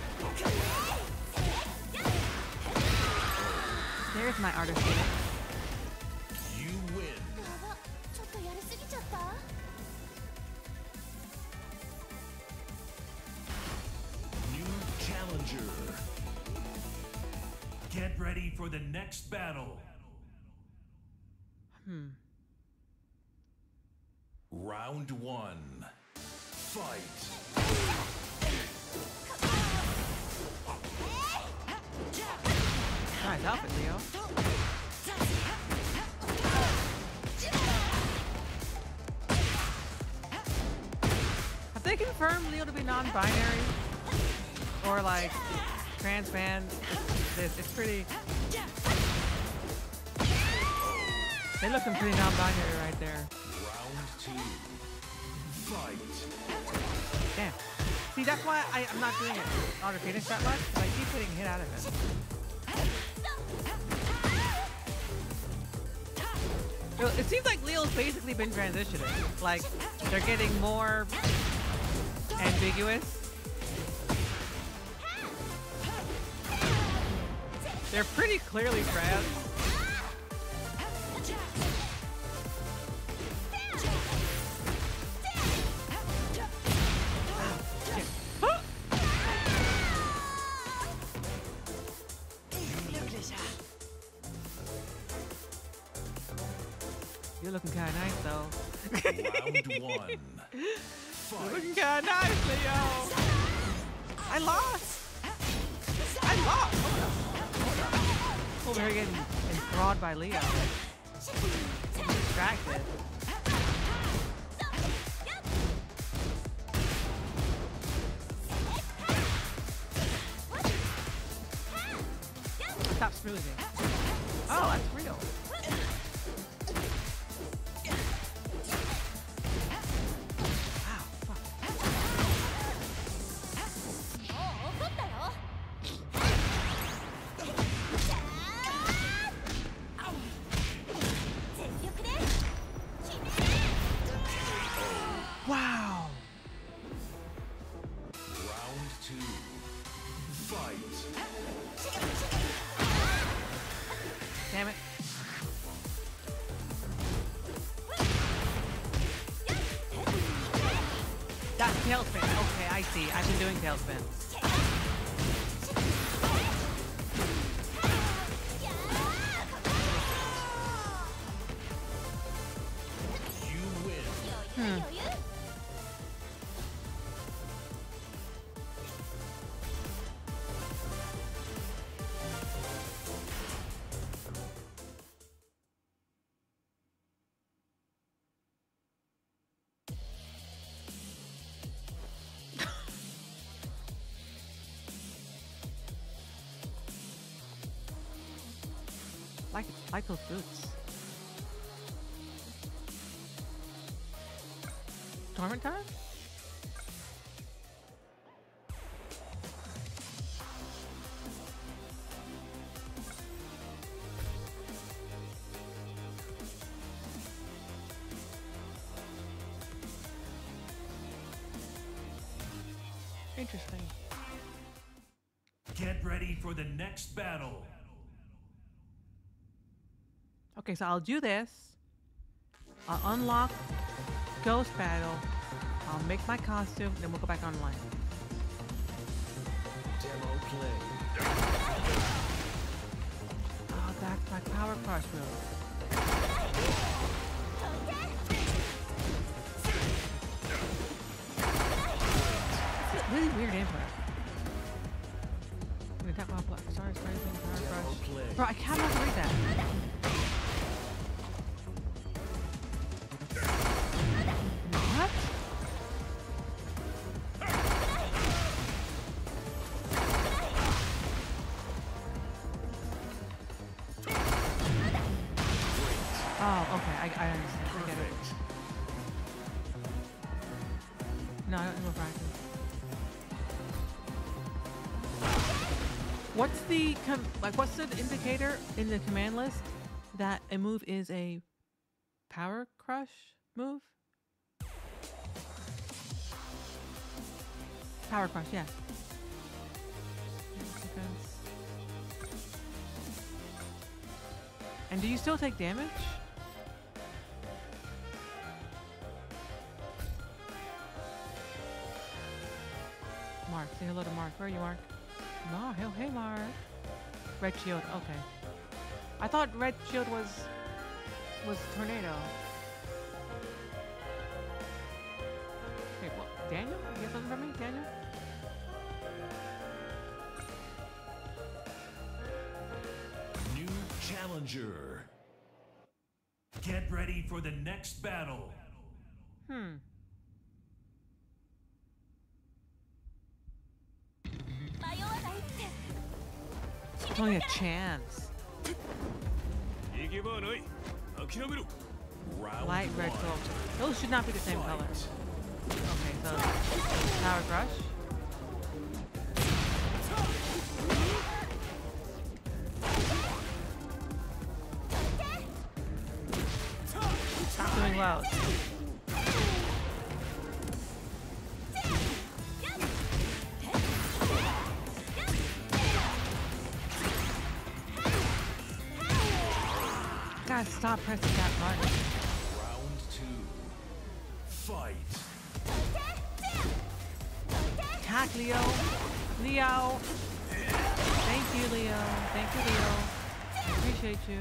There's my artist unit. You win. New challenger. Get ready for the next battle. Round one. Fight. Nice outfit, Leo. Have they confirmed Leo to be non-binary? Or like trans man? It's pretty. They looking pretty non-binary right there. Round two. Fight. Damn. See, that's why I'm not doing it auto finish that much, because I keep getting hit out of it. It seems like Leo's basically been transitioning. Like, they're getting more ambiguous. They're pretty clearly trans. You're looking kind of nice, though. Round one. You're looking kind of nice, Leo. I lost. I lost. Over here getting enthralled by Leo. Distracted. Stop smoothing. Oh, that's real. Wow. Round two. Fight. Damn it. That's tailspin. Okay, I see. I've been doing tailspin. You win. Like those boots. Tournament time? Interesting. Get ready for the next battle. Okay, so I'll do this. I'll unlock Ghost Battle. I'll make my costume, then we'll go back online. Demo play. Oh, that's my power crush move. It's a really weird input. I'm gonna tap my block. Sorry, power crush. Bro, I cannot read that. What? Oh, okay. I understand. I get it. Perfect. No, I don't know practice. What's the what's the indicator in the command list that a move is a power crush move? Power crush, yeah. Defense. And do you still take damage? Mark, say hello to Mark. Where are you, Mark? No, hey, Mark. Red shield. Okay. I thought red shield was tornado. Wait, what? Daniel? You have something for me, Daniel? New challenger. Get ready for the next battle. It's only a chance. Round Light red one. gold. Those should not be the same color. Fight. Okay, so power crush. Stop doing well. Guys, stop pressing that button. Round two. Fight. Attack, Leo. Leo. Thank you, Leo. Thank you, Leo. I appreciate you.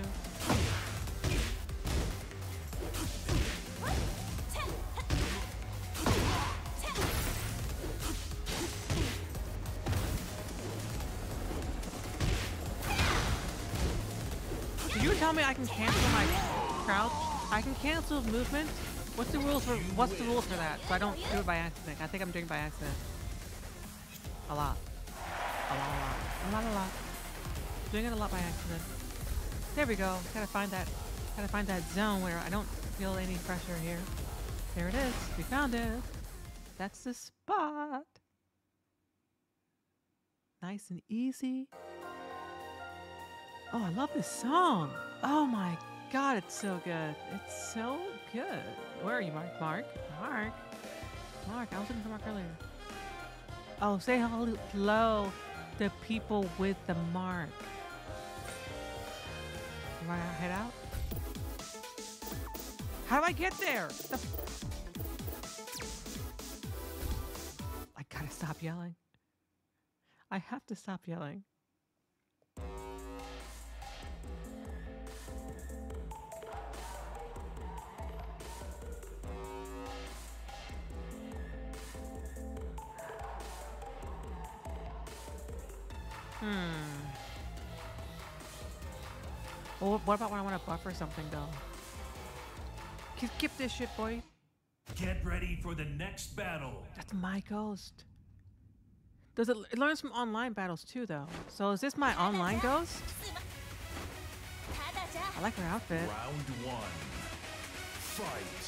Did you tell me I can cancel my crouch? I can cancel movement? What's the rules for that? So I don't do it by accident. I think I'm doing it by accident. A lot. Doing it a lot by accident. There we go. Gotta find that zone where I don't feel any pressure here. There it is. We found it. That's the spot. Nice and easy. Oh, I love this song. Oh my God, it's so good. It's so good. Where are you, Mark? Mark, I was looking for Mark earlier. Oh, say hello to people with the mark. Do I head out? How do I get there? I gotta stop yelling. I have to stop yelling. Well, what about when I want to buffer something, though? Skip this shit, boy. Get ready for the next battle. That's my ghost. It learns from online battles, too, though. So is this my online ghost? I like her outfit. Round one. Fight.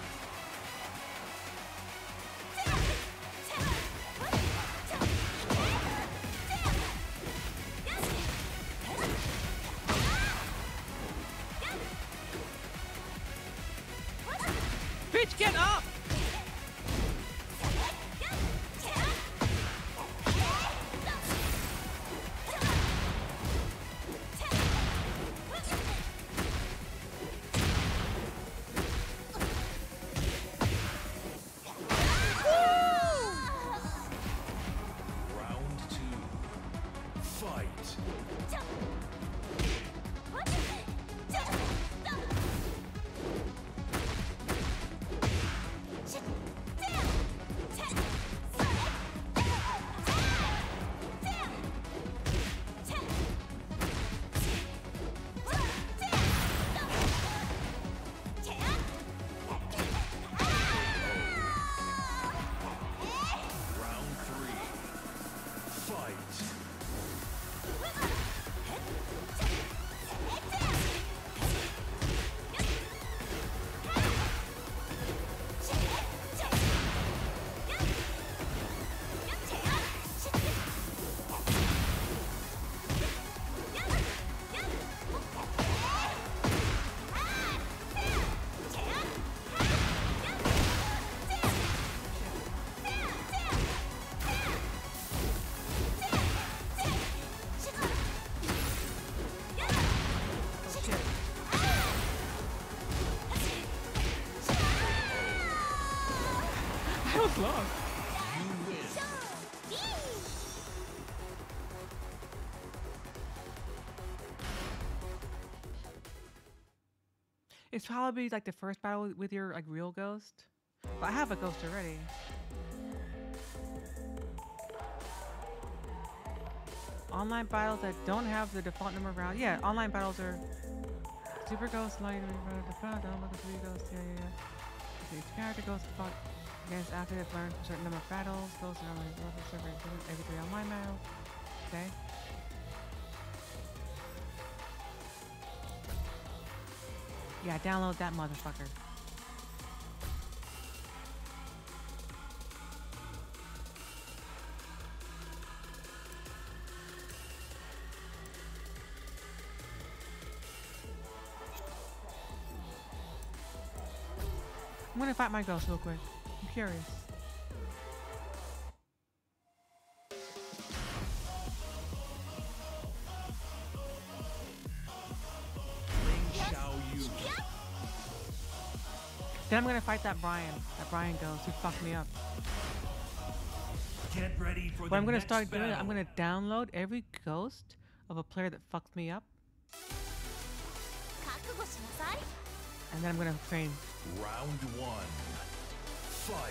Bitch, get up! Round two. Fight. this long? You win. It's probably like the first battle with your like real ghost. But I have a ghost already. Online battles that don't have the default number of rounds. Yeah, online battles are super ghost, light, the front, download the 3 ghosts. Yeah. Each character goes fought against after they've learned a certain number of battles. Ghosts are only available server every 3 online battles. Okay. Yeah, download that motherfucker. I'm gonna fight my ghost real quick. I'm curious. Then I'm gonna fight that Brian ghost who fucked me up. Get ready for What the I'm gonna next start doing, battle. I'm gonna download every ghost of a player that fucked me up, and then I'm gonna train. Round 1. Fight.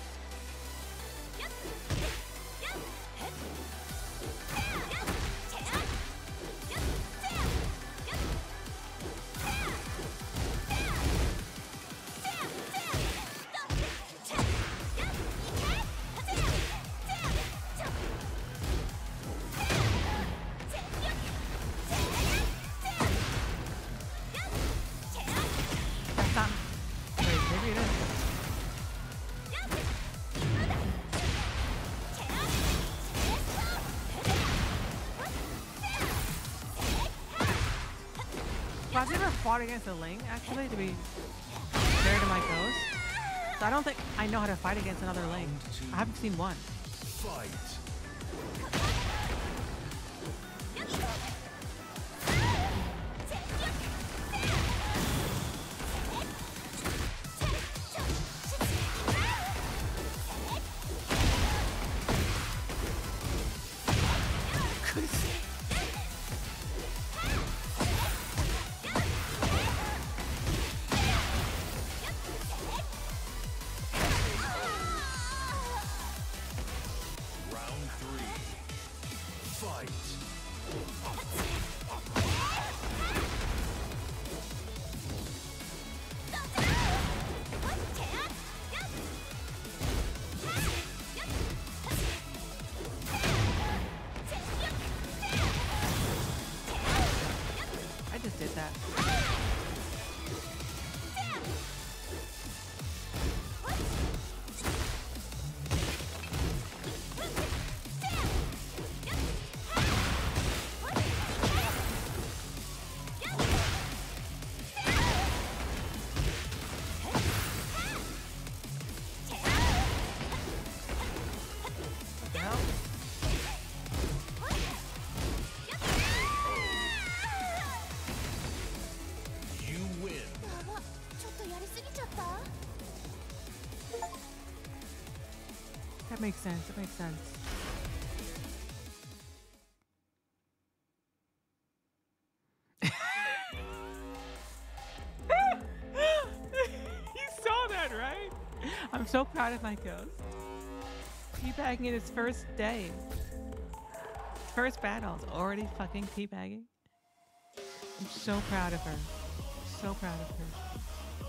That's not. Wait, maybe it is. Well, I've never fought against a Ling, actually, to be fair to my ghost. So I don't think I know how to fight against another Ling. I haven't seen one. Fight. Round 3. Fight. I just did that. What the hell? You win. That makes sense. That makes sense. You saw that, right? I'm so proud of my ghost. Teabagging in his first day. First battle. It's already fucking teabagging. I'm so proud of her. So proud of her.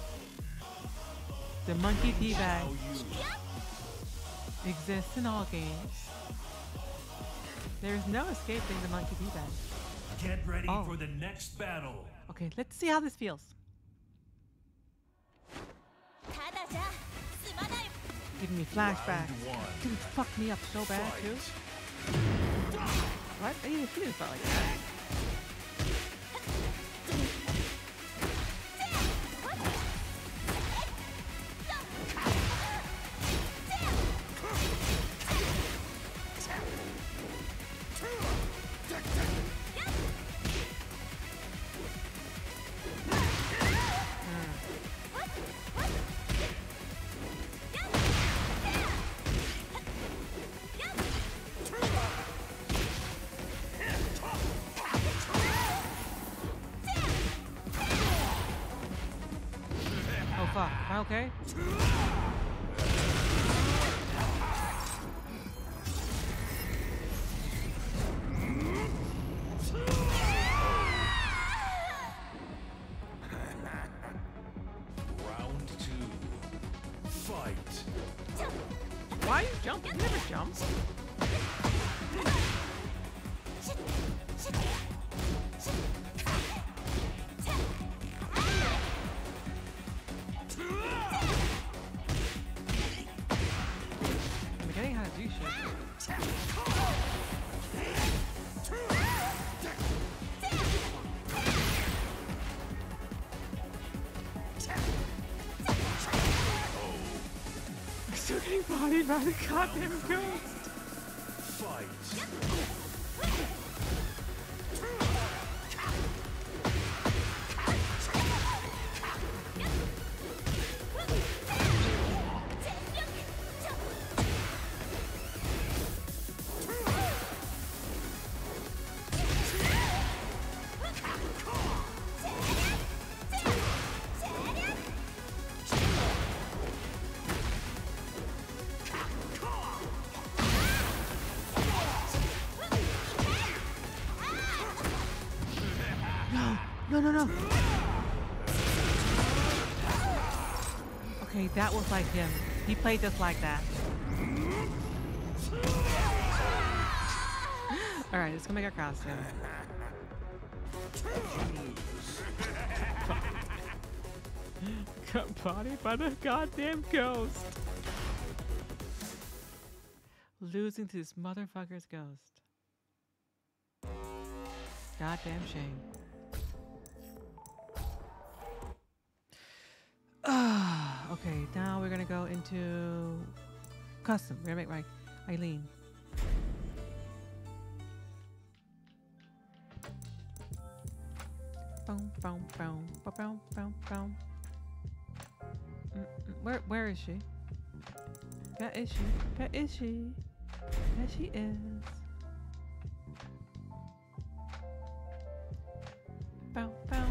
The monkey teabag Now you exists in all games. There's no escaping the monkey teabag. get ready Oh. for the next battle. Okay, let's see how this feels. Giving me flashbacks. Round 1. Dude, fucked me up so bad too. Fight. What? I didn't feel felt like that. fuck. Am I okay? Round 2. Fight. Why are you jumping? You never jump. I'm forgetting how to do shit. I'm still getting bodied by the goddamn ghost. Fight. No, no, no. Okay, that was like him. He played just like that. Alright, let's go make our costume. Got bodied by the goddamn ghost. Losing to this motherfucker's ghost. Goddamn shame. Okay, now we're gonna go into custom. We're gonna make Eileen. Boom, boom, boom, boom, boom, boom. Where is she? Where is she? Where is she? There she is. Bow, bow.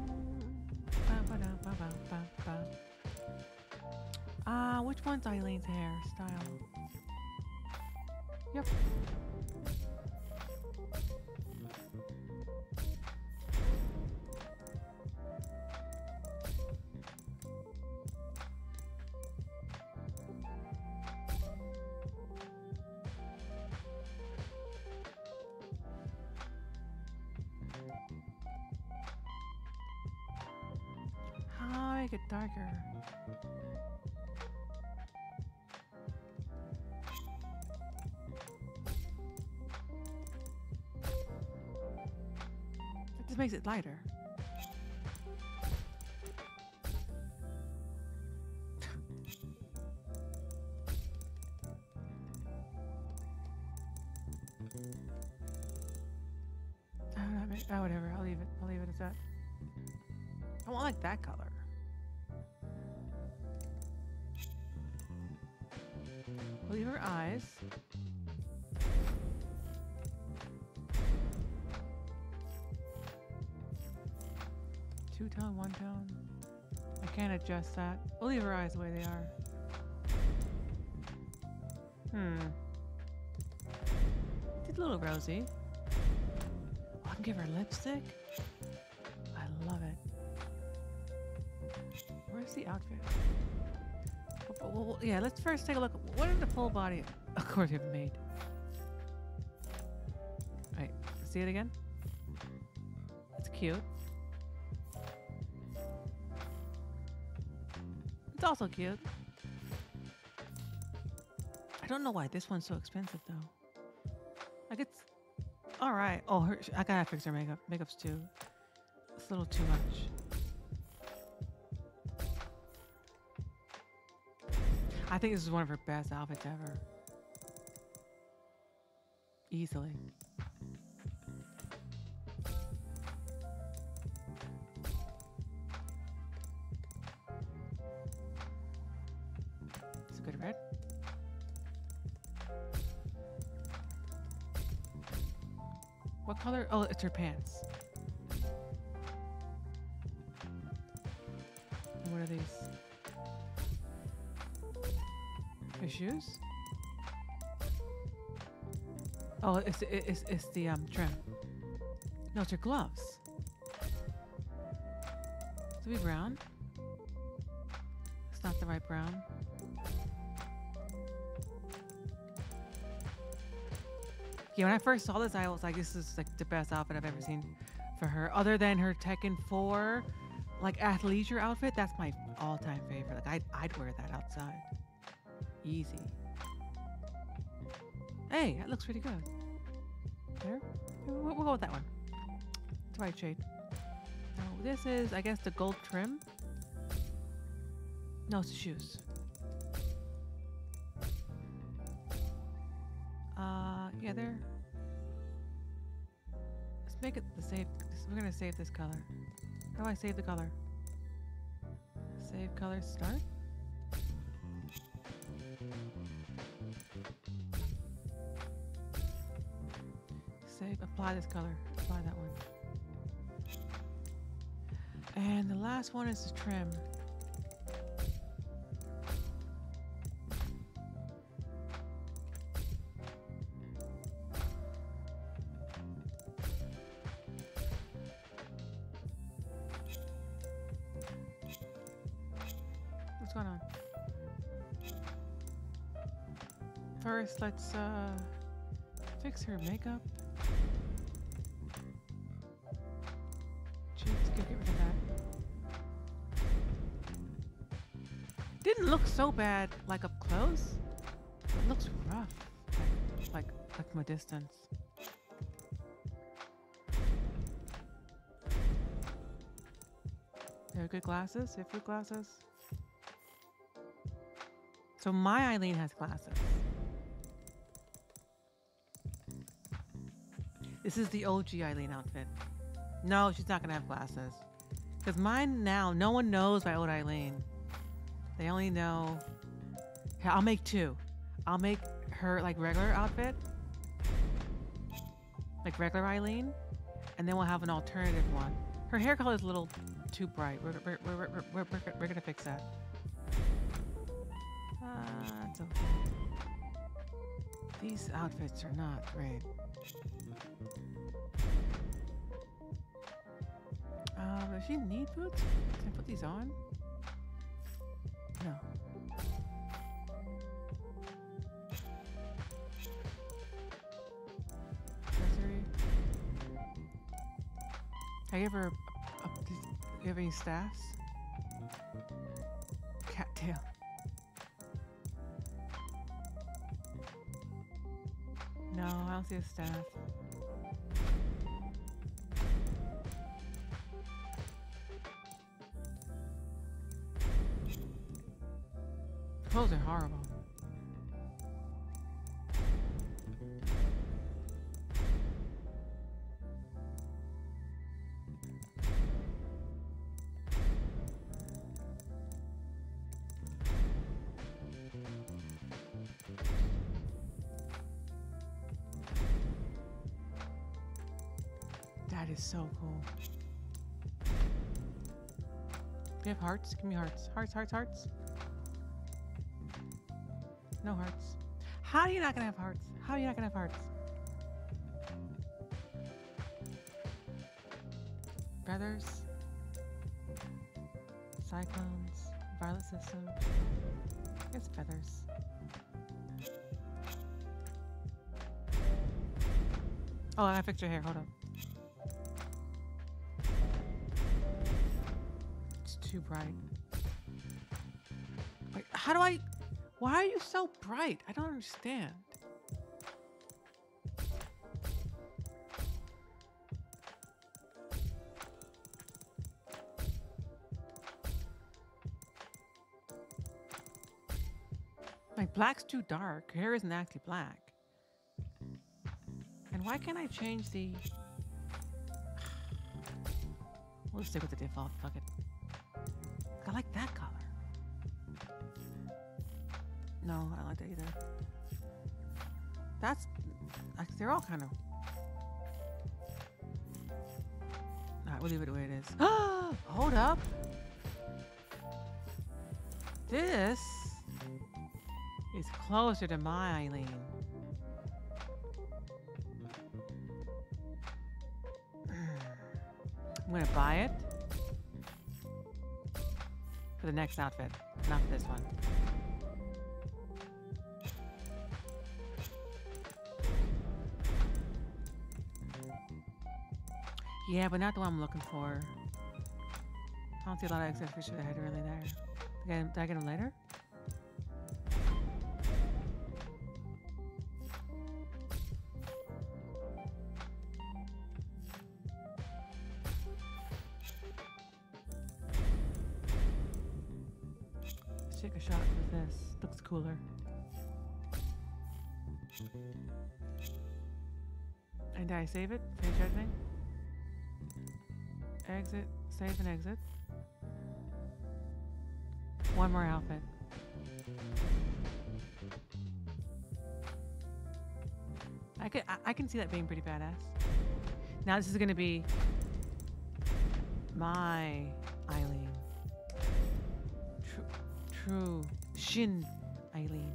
Which one's Eileen's hairstyle? Yep. How do I make it darker? This makes it lighter. Oh, whatever. I'll leave it. I'll leave it as that. I want like that color. We'll leave her eyes. Two-tone, one-tone. I can't adjust that. We'll leave her eyes the way they are. Did a little rosy. Oh, I can give her lipstick. I love it. Where's the outfit? Well, yeah, let's first take a look. What are the full body? Of course, we have made. Right, see it again? It's cute. It's also cute. I don't know why this one's so expensive though. Like it's all right. Oh, I gotta fix her makeup. Makeup's too. It's a little too much. I think this is one of her best outfits ever. Easily. It's a good red. What color? Oh, it's her pants. And what are these? Her shoes? Oh, it's the trim. No, it's her gloves. To be brown. It's not the right brown. Yeah, when I first saw this, I was like, this is like the best outfit I've ever seen for her. Other than her Tekken 4, like athleisure outfit, that's my all-time favorite. Like I'd wear that outside. Easy. Hey, that looks pretty good. There. We'll go with that one. It's the right shade. Oh, this is, I guess, the gold trim. No, it's the shoes. Yeah, there. Let's make it the save. We're gonna save this color. How do I save the color? Save color, start. Save, apply this color. Apply that one. And the last one is the trim. What's going on? First, let's fix her makeup. Cheeks, get rid of that. Didn't look so bad like up close. It looks rough, like from a distance. They're good glasses. They have good glasses. So my Eileen has glasses. This is the OG Eileen outfit. No, she's not gonna have glasses. Because mine now, no one knows my old Eileen. They only know... Here, I'll make two. I'll make her like regular outfit. Like regular Eileen. And then we'll have an alternative one. Her hair color is a little too bright. We're gonna fix that. It's okay. These outfits are not great. Does she need boots? Can I put these on? No. Accessory. Have you ever... do you have any staffs? Cattail. No, I don't see a staff. Clothes are horrible. That is so cool. Do you have hearts? Give me hearts. Hearts, hearts, hearts. No hearts. How are you not gonna have hearts? How are you not gonna have hearts? Feathers. Cyclones. Violet system. I guess feathers. Oh, I gotta fix your hair. Hold up. It's too bright. Wait, how do I... Why are you so bright? I don't understand. Like, black's too dark. Her hair isn't actually black. And why can't I change the... We'll stick with the default. Fuck it. I like that color. No, I don't like that either. That's... Like, they're all kind of... Alright, we'll leave it the way it is. Hold up! This is closer to my Eileen. I'm gonna buy it for the next outfit, not this one. Yeah, but not the one I'm looking for. I don't see a lot of excess fish that I had really there. Did I get them later? Let's take a shot with this. Looks cooler. And did I save it? Finish everything? Exit, save and exit. One more outfit. I can see that being pretty badass. Now this is gonna be my Eileen. True Shin Eileen.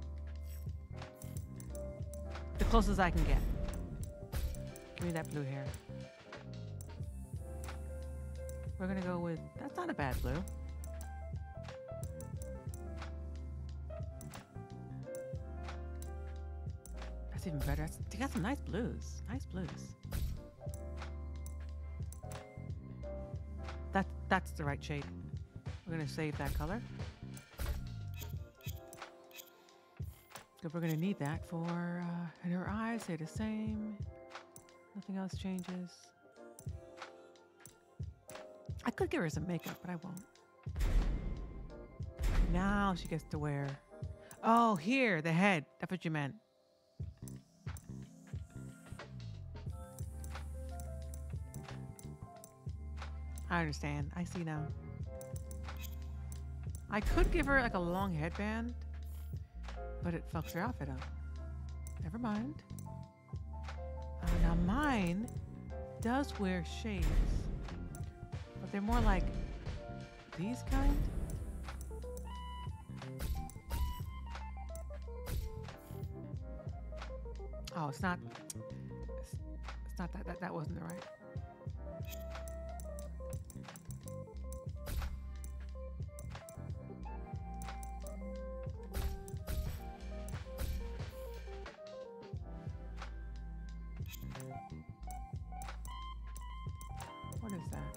The closest I can get. Give me that blue hair. We're gonna go with, that's not a bad blue. That's even better. They got some nice blues. Nice blues. That's the right shade. We're gonna save that color. We're gonna need that for, and her eyes stay the same. Nothing else changes. I could give her some makeup, but I won't. Now she gets to wear. Oh, here, the head. That's what you meant. I understand. I see now. I could give her like a long headband, but it fucks her outfit up. Never mind. Now mine does wear shades, but they're more like these kind. Oh, it's not that wasn't the right. What is that?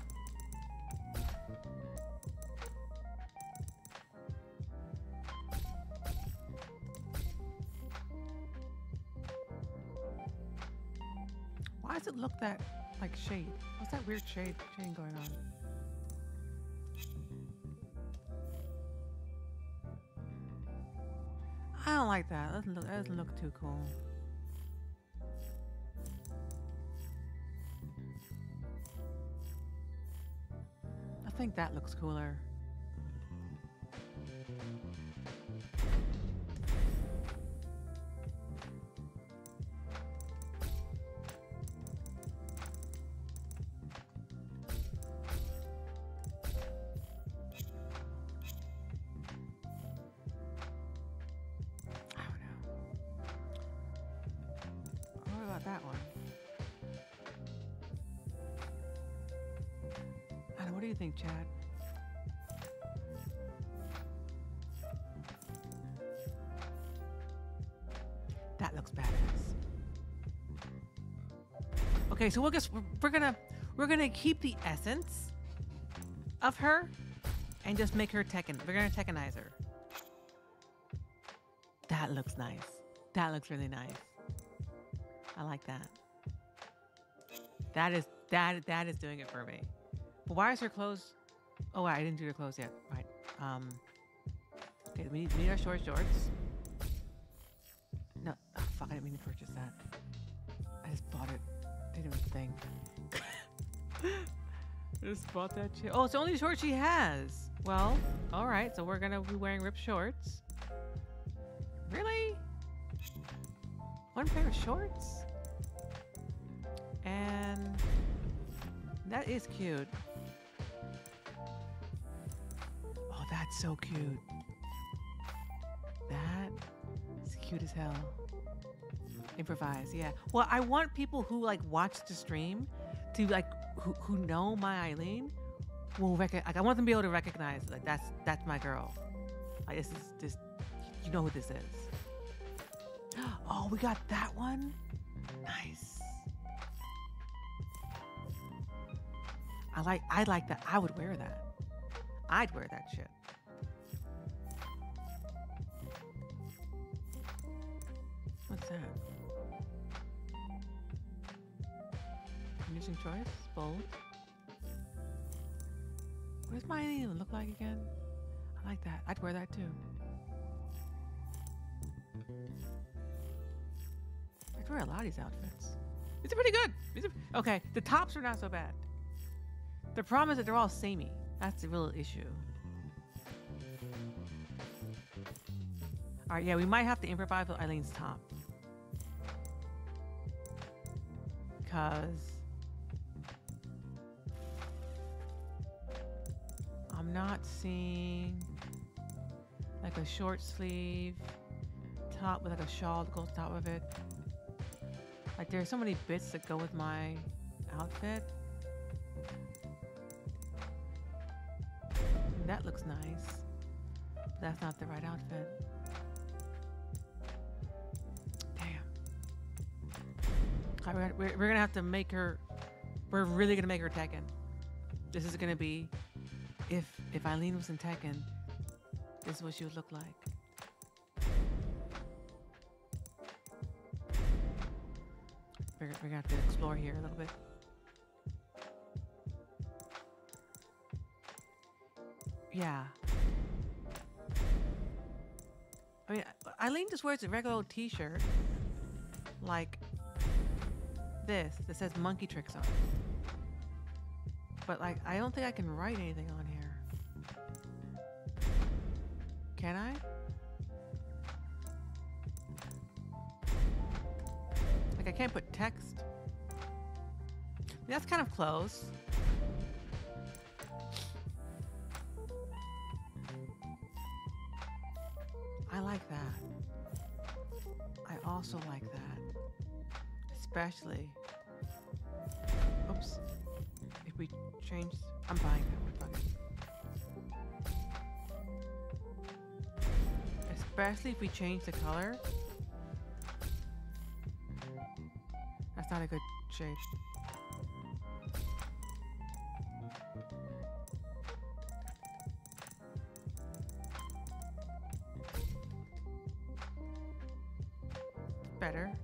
Why does it look that like shade? What's that weird shading going on? I don't like that. That doesn't look too cool. I think that looks cooler. That one. I don't know, what do you think, Chad? That looks badass. Okay, so we're gonna keep the essence of her and just make her Tekken. We're gonna Tekkenize her. That looks nice. That looks really nice. I like that. That is doing it for me. But why is her clothes? Oh, I didn't do her clothes yet. Right. Okay, we need our shorts. No, oh, fuck! I didn't mean to purchase that. I just bought it. Didn't even think. I just bought that shit. Oh, it's the only short she has. Well, all right. So we're gonna be wearing ripped shorts. Really? One pair of shorts? And that is cute. Oh, that's so cute. That cute as hell. Improvise, yeah. Well, I want people who like watch the stream to like who know my Eileen will like I want them to be able to recognize like that's my girl. Like this you know who this is. Oh, we got that one. Nice. I like that. I would wear that. I'd wear that shit. What's that? Using choice? Bold. What does mine even look like again? I like that. I'd wear that too. I'd wear a lot of these outfits. These are pretty good. Okay, the tops are not so bad. The problem is that they're all samey. That's the real issue. Alright, yeah, we might have to improvise with Eileen's top. Because I'm not seeing like a short sleeve top with like a shawl that goes on top of it. Like there's so many bits that go with my outfit. And that looks nice, but that's not the right outfit. Damn. We're gonna have to make her. We're really gonna make her Tekken. This is gonna be. If Eileen was in Tekken, this is what she would look like. We're gonna have to explore here a little bit. Yeah. I mean, Eileen just wears a regular old t-shirt like this that says monkey tricks on it. But like, I don't think I can write anything on here. Can I? Like I can't put text. I mean, that's kind of close. I like that. I also like that. Especially. Oops. If we change, I'm buying that one. Fuck it. Especially if we change the color. That's not a good shade. Better.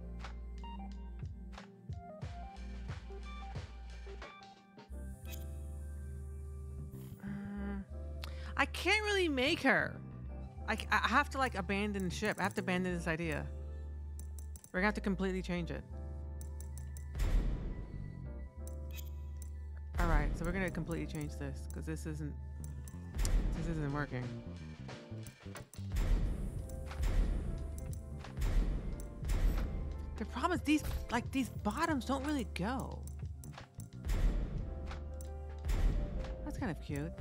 I can't really make her. I have to like abandon ship. I have to abandon this idea. We're gonna have to completely change it. All right, so we're gonna completely change this because this isn't working. The problem is these bottoms don't really go. That's kind of cute.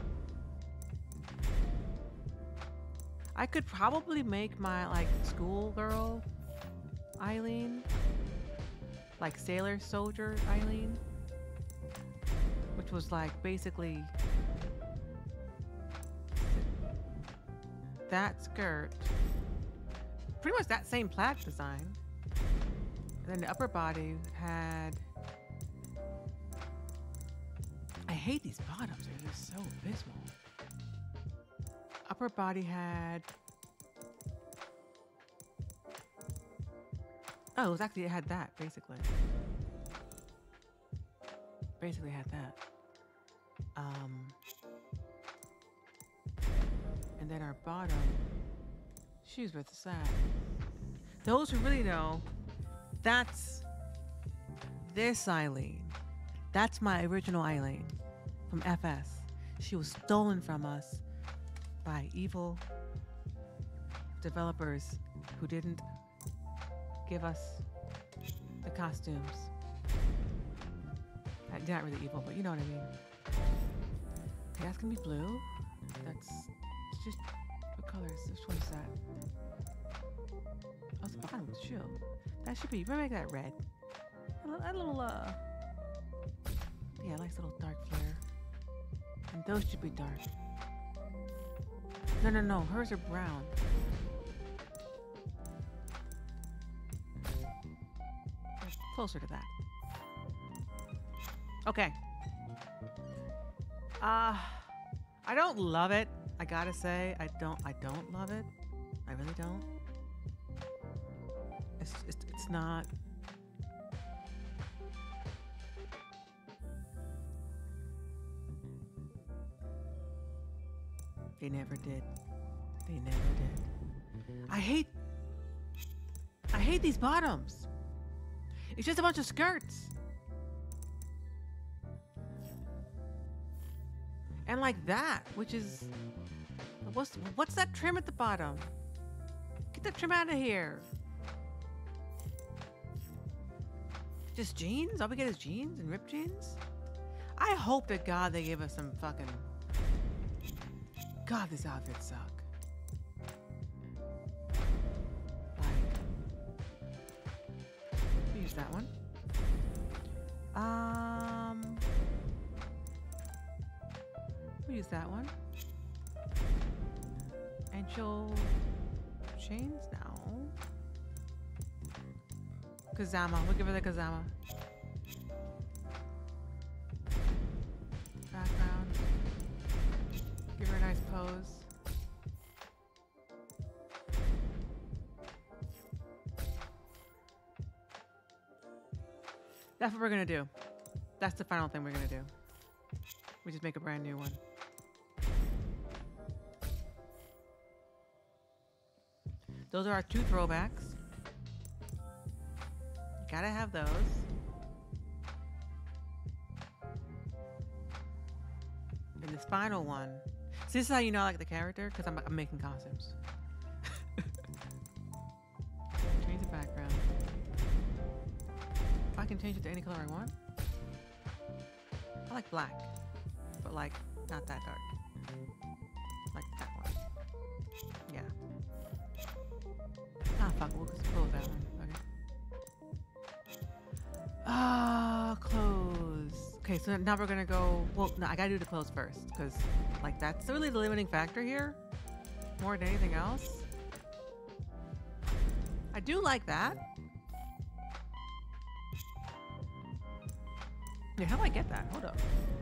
I could probably make my like schoolgirl Eileen, like sailor soldier Eileen, which was like basically that skirt, pretty much that same plaid design. And then the upper body had, I hate these bottoms, they're just so abysmal. Upper body had, oh, it had that, basically. Basically had that. And then our bottom, shoes with the side. Those who really know, that's this Eileen. That's my original Eileen from FS. She was stolen from us by evil developers who didn't give us the costumes. Not really evil, but you know what I mean. Okay, that's gonna be blue. That's it's just what color is this? Which one is that? Oh, it's a bottom shield. That should be. We're make that red. A little yeah, nice little dark flare. And those should be dark. No. Hers are brown. Closer to that. Okay. I don't love it. I gotta say, I don't love it. I really don't. It's not. They never did. They never did. I hate these bottoms. It's just a bunch of skirts. And like that, which is what's that trim at the bottom? Get that trim out of here. Just jeans? All we get is jeans and ripped jeans? I hope to God they give us some fucking... God, these outfits suck. Use that one. We'll use that one. And she'll... chains now. Kazama. We'll give her the Kazama. Background. Give her a nice pose. That's what we're gonna do. That's the final thing we're gonna do. We just make a brand new one. Those are our two throwbacks. Gotta have those. And this final one. See, this is how you know I like the character, because I'm making costumes. Change the background. I can change it to any color I want. I like black, but like not that dark. Like that one. Yeah. Ah, fuck. We'll just close that one. Okay. Ah, clothes. Okay, so now we're gonna go. Well, no, I gotta do the clothes first, because like that's really the limiting factor here, more than anything else. I do like that. Yeah, how do I get that? Hold up.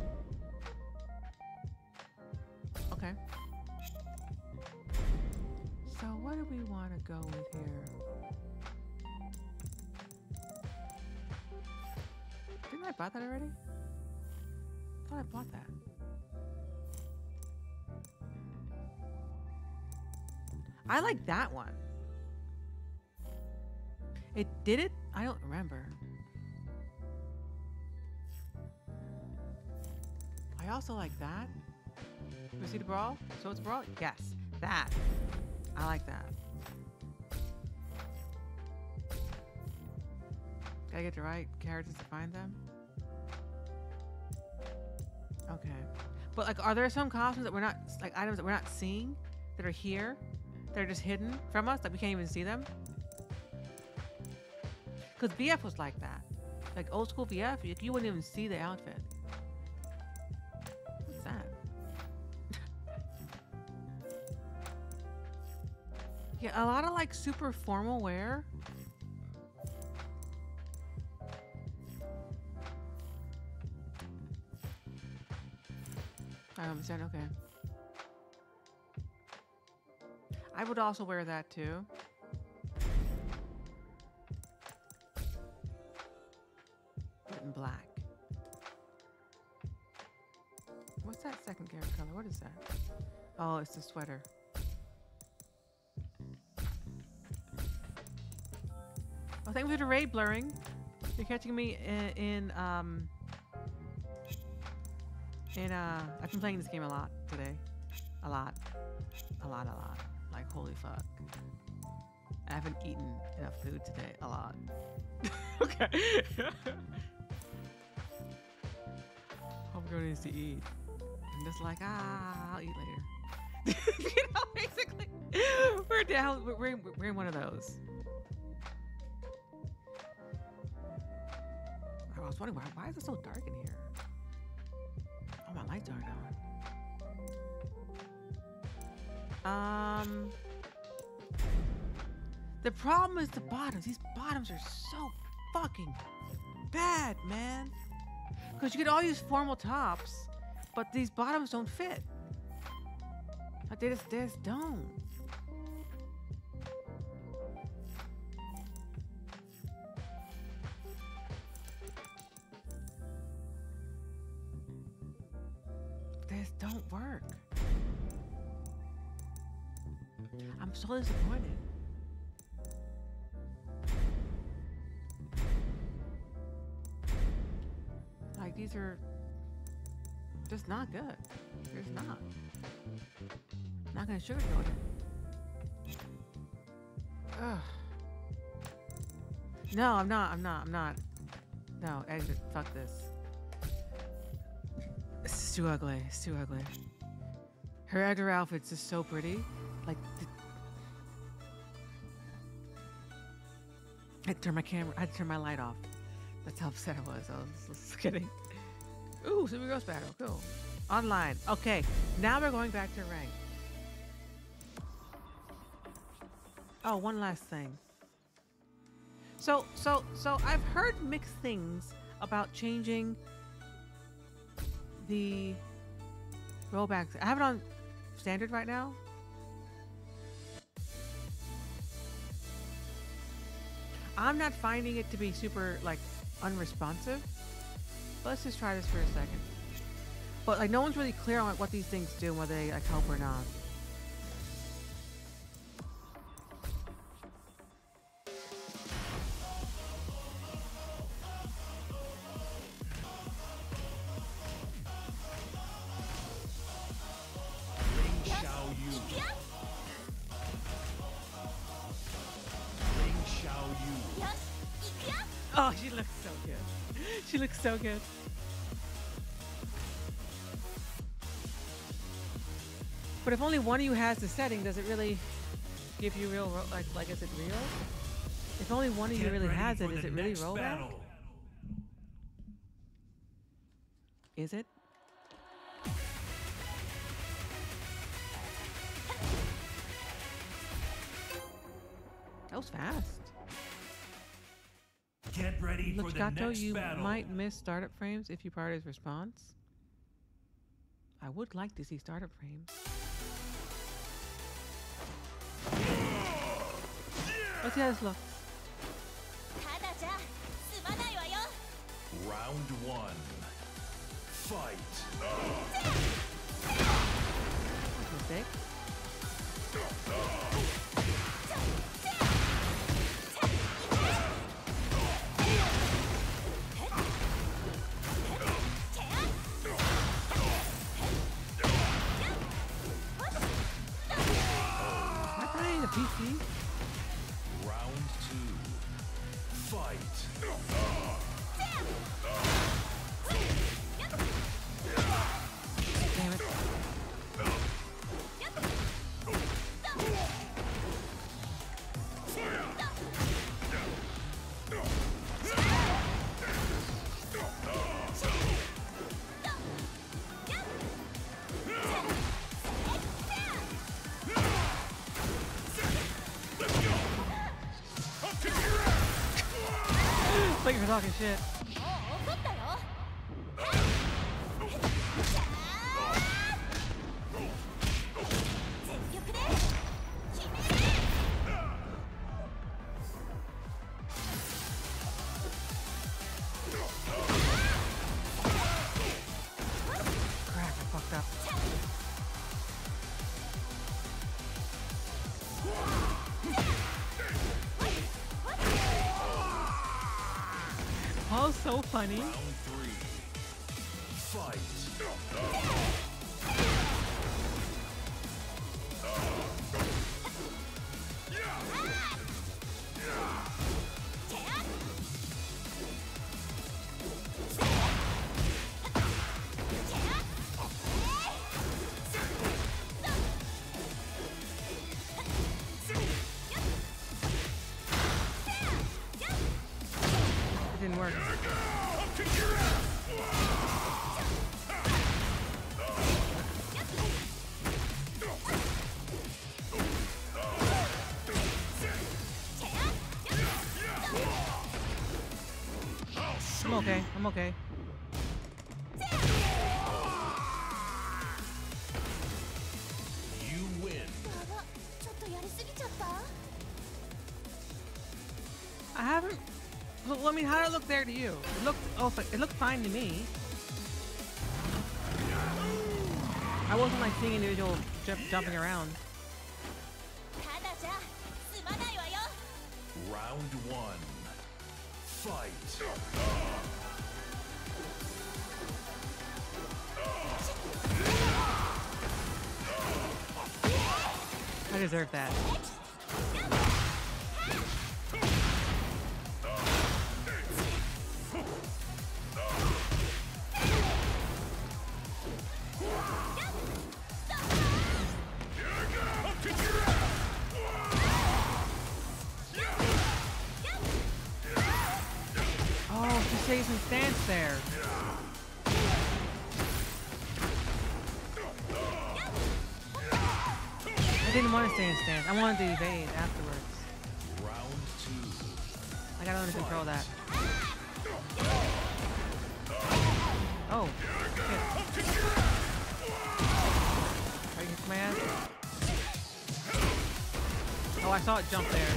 Okay. So what do we want to go with here? Didn't I buy that already? I thought I bought that. I like that one. It did it? I don't remember. I also like that. You see the brawl? So it's brawl? Yes. That. I like that. Gotta get the right characters to find them. Okay. But like, are there some costumes that we're not, like items that we're not seeing that are here? That are just hidden from us? That we can't even see them? Because VF was like that. Like old school VF, you wouldn't even see the outfit. What's that? Yeah, a lot of like super formal wear. I understand, okay. I would also wear that too. But in black. What's that second character color? What is that? Oh, it's the sweater. Oh, thank you for the raid blurring. You're catching me in I've been playing this game a lot today. A lot. Like, holy fuck. I haven't eaten enough food today. A lot. Okay. Homegirl needs to eat. I'm just like, I'll eat later. You know, basically. We're Yeah, we're in one of those. I was wondering why is it so dark in here? Oh, my lights aren't on. The problem is the bottoms. These bottoms are so fucking bad, man. Because you could all use formal tops, but these bottoms don't fit. Like they just don't. They just don't work. I'm so disappointed. Like these are just not good. They're just not. Not gonna sugarcoat it. Ugh. No, I'm not. No, exit. Fuck this. This is too ugly. It's too ugly. Her outdoor outfit's just so pretty. Like, I had to turn my camera. I had to turn my light off. That's how upset I was. I was just kidding. Ooh, Super Ghost Battle. Cool. Online. Okay, now we're going back to rank. Oh, one last thing. So I've heard mixed things about changing the rollbacks. I have it on standard right now. I'm not finding it to be super like unresponsive. But let's just try this for a second. But like no one's really clear on what these things do, whether they like help or not. Oh, she looks so good. She looks so good. But if only one of you has the setting, does it really give you real, like is it real? If only one of you really has it, is it really rollback? Is it? That was fast. Get ready for the next you battle. might miss startup frames if you prioritize response. I would like to see startup frames. Let's see how this looks. Round one. Fight. Mistake. PC? Round two. Fight. Damn it. Thank you for talking shit. Crap, I fucked up. Oh, so funny. Round three. Fight. even works. I'm okay. I'm okay. You win. I haven't. Well, I mean, how did it look there to you? It looked. Oh, it looked fine to me. I wasn't like seeing individual jumping around. Round one. Fight. I deserve that. Oh, she saves some stance there. I didn't want to stay in stance. I wanted to evade afterwards. Round two. I gotta learn to control that. Oh, shit. Are you kick my ass? Oh, I saw it jump there.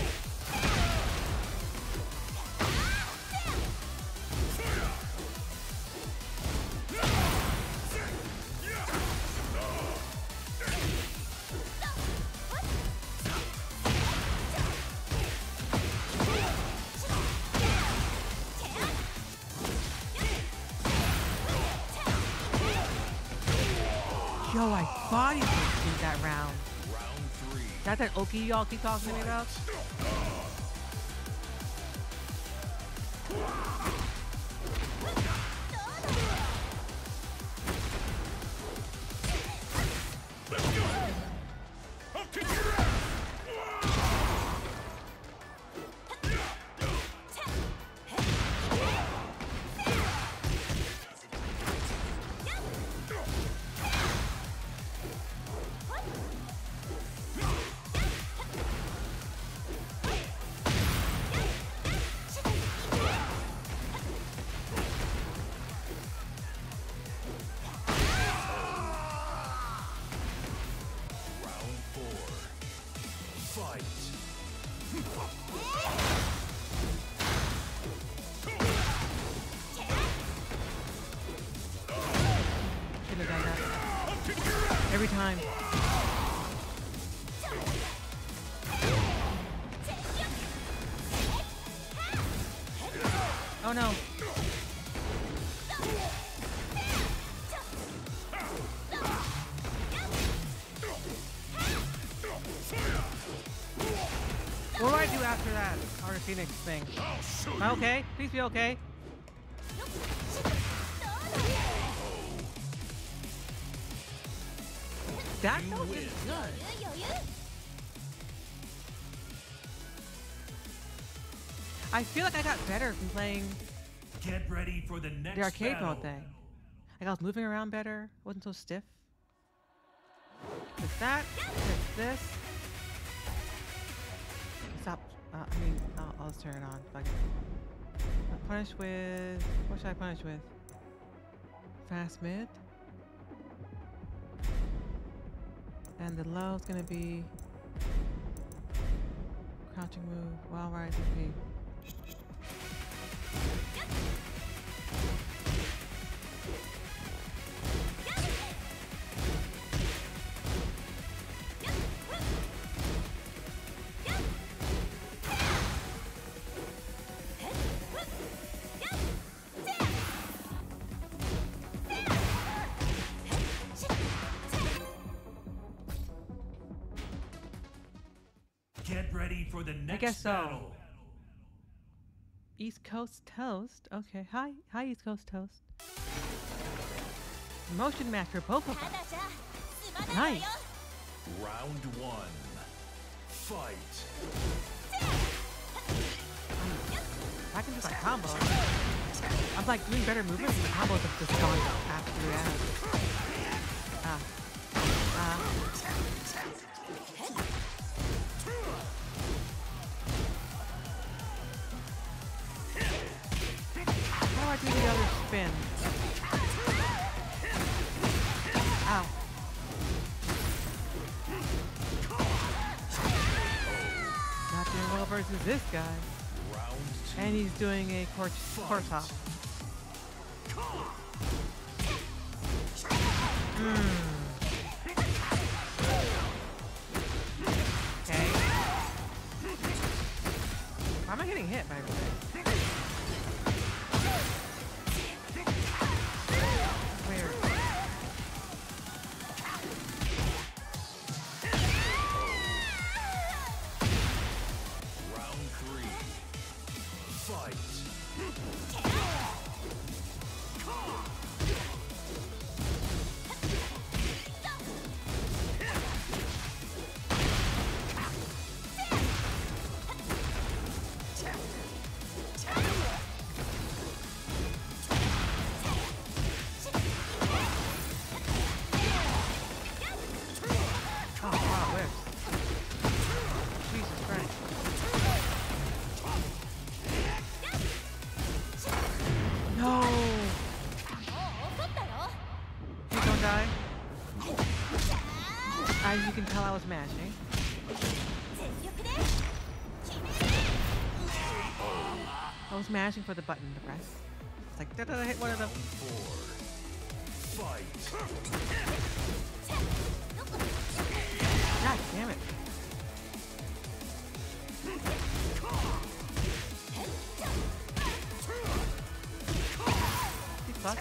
Yo, I body punched that round. Round three. That's that Oki y'all keep talking to me about? Shouldn't have done that. Every time. Oh no. What do I do after that Art Phoenix thing? Am I okay? Please be okay. That felt just good. I feel like I got better from playing Get ready for the next the arcade battle. mode thing. Like I was moving around better, wasn't so stiff. It's that, it's this. Stop. I'll just turn it on. Fuck it. I'll punish with. What should I punish with? Fast mid. And the low is gonna be crouching move, wild ride DP. Get ready for the next guess so. battle. East Coast Toast. Okay, hi East Coast Toast. Motion match for both of us. Nice. Round one. Fight. I can do like combo. I'm like doing better movements and the combos have just gone absolutely ass. Ah. Ah. How do I do the other spin? Ow. Not doing well versus this guy. And he's doing a course hop. Okay. Why am I getting hit, by the way? Weird. Round 3. Fight. Oh, wow, whips. Jesus Christ. No! Please don't die. As you can tell, I was mashing. I was mashing for the button to press. It's like, da-da-da, hit one of them. Fight. God damn it. You fuck.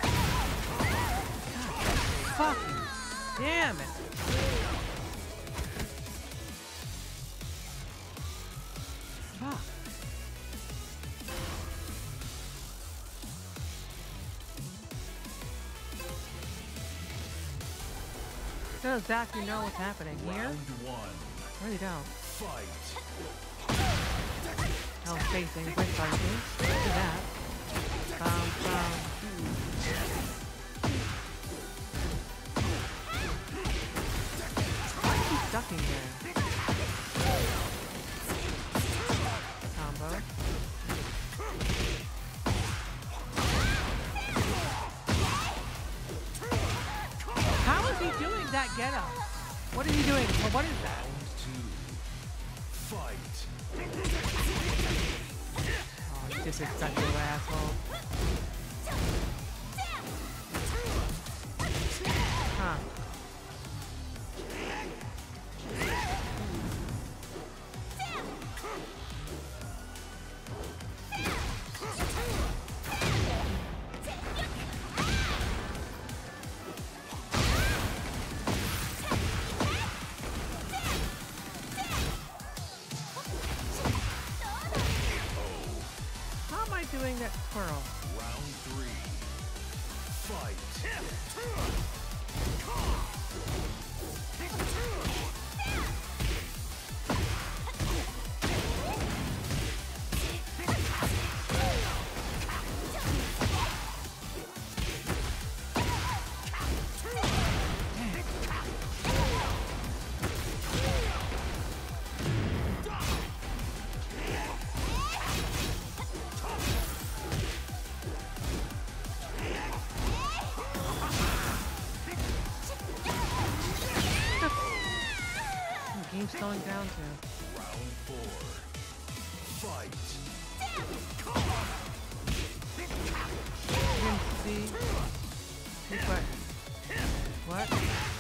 God fucking damn it. Fuck. Does exactly know what's happening here? Round 1. Really don't. Fight. I was facing with fighting. Look at that. Why is he ducking there? Combo. How is he doing that get up? What is he doing? Well, what is that? Round 2. Fight. Oh, you disrespectful asshole. Huh. How am I doing that twirl? Round 3. Fight. Game's slowing down too. Round 4. Fight. You can see. What? What?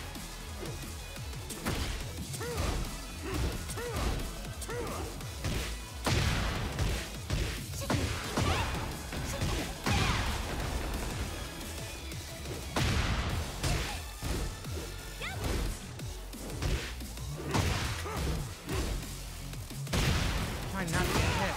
Trying not to get hit.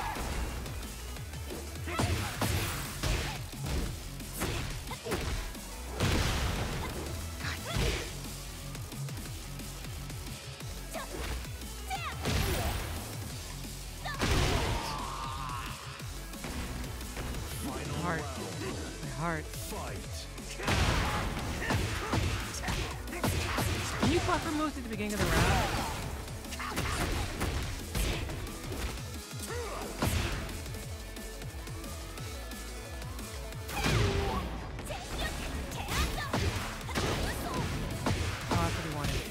start. Fight. Can you buffer moves at the beginning of the round? Oh, that's what he wanted.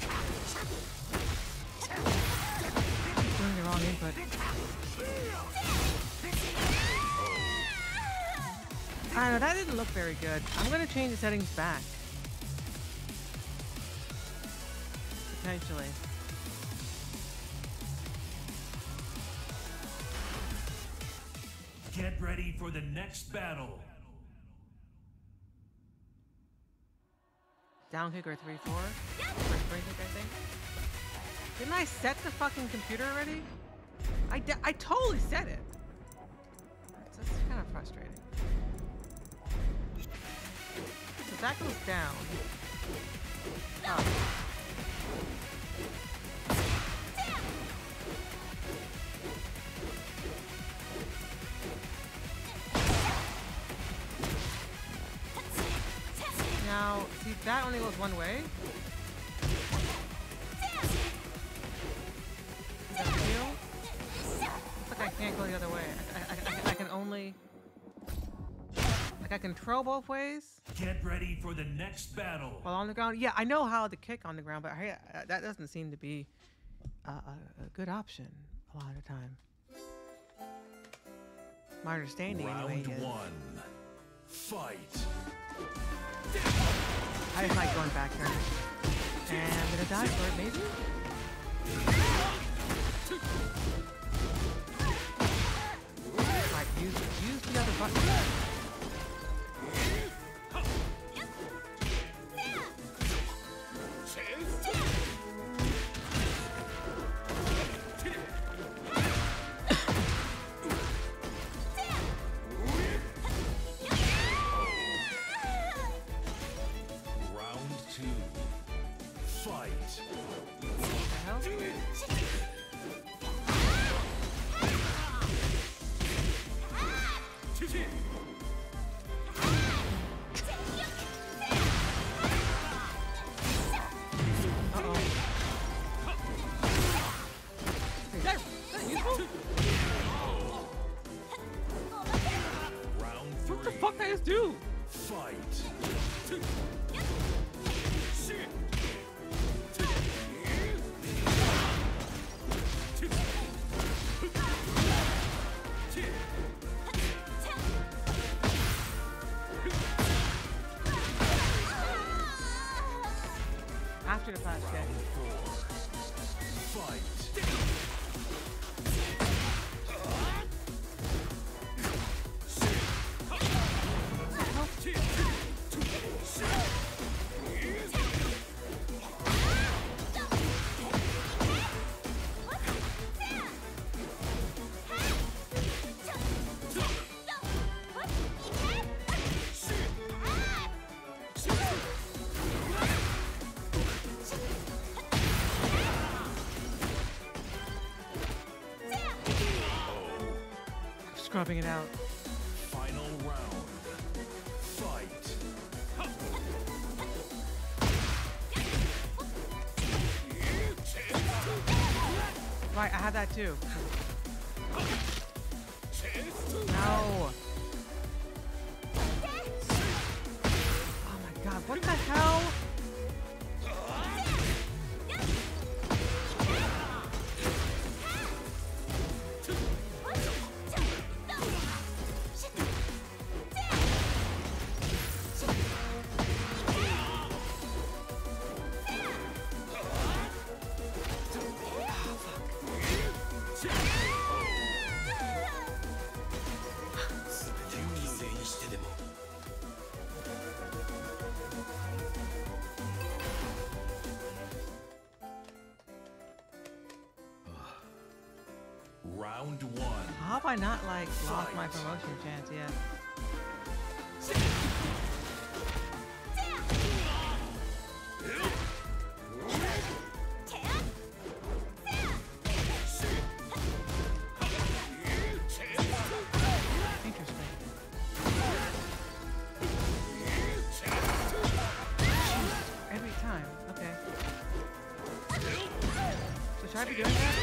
He's doing the wrong input. I don't know, that didn't look very good. I'm gonna change the settings back. Potentially. Get ready for the next battle. Down kick or 3-4? Or spring kick, I think. Didn't I set the fucking computer already? I totally set it. That's kind of frustrating. So that goes down. Oh. Now, see, that only goes one way. Does that feel? Looks like I can't go the other way. I can only... Like, I can throw both ways. Get ready for the next battle. While on the ground. Yeah, I know how to kick on the ground, but that doesn't seem to be a good option a lot of the time. My understanding, anyway, is... Round one. Fight. I just like going back here. And I'm gonna die for it, maybe? Like, use the other button. Do? Fight. After the flash kick. Fight. Scrubbing it out. Final round. Fight. Right, I had that too. No. Oh my god, what the hell? Round one. How have I not like lost my promotion chance yet? Interesting. Should I be doing that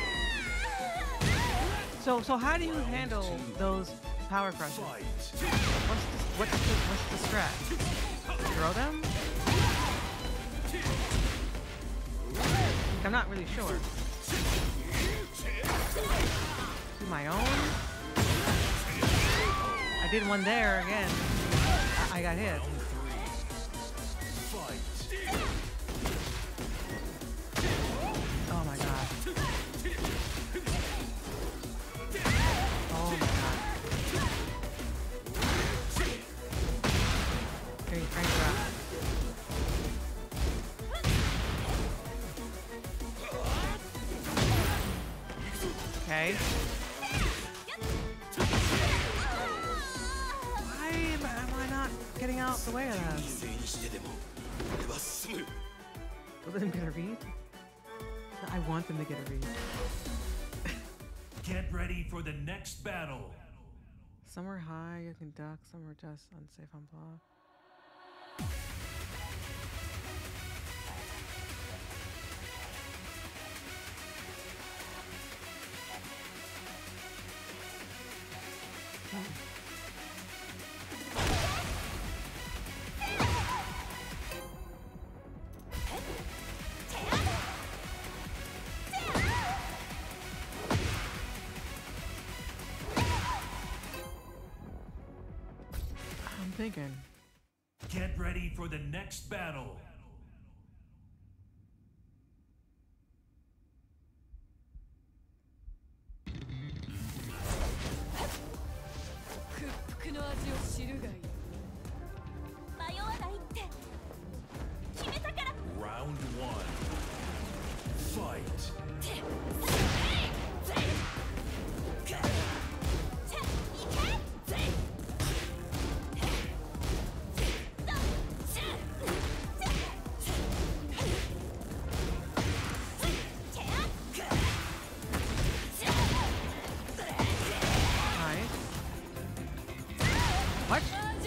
too? So how do you handle those power crushes? What's the strat? Throw them? I'm not really sure. Do my own? I did one there again. I got hit. Oh my god. Oh my god. Okay, Frank drop. Okay. Why am I not getting out the way of that? Will them get a read? I want them to get a read. Get ready for the next battle. Some are high, you can duck, some are just unsafe on block. I'm thinking. Get ready for the next battle. Round one. Fight. What?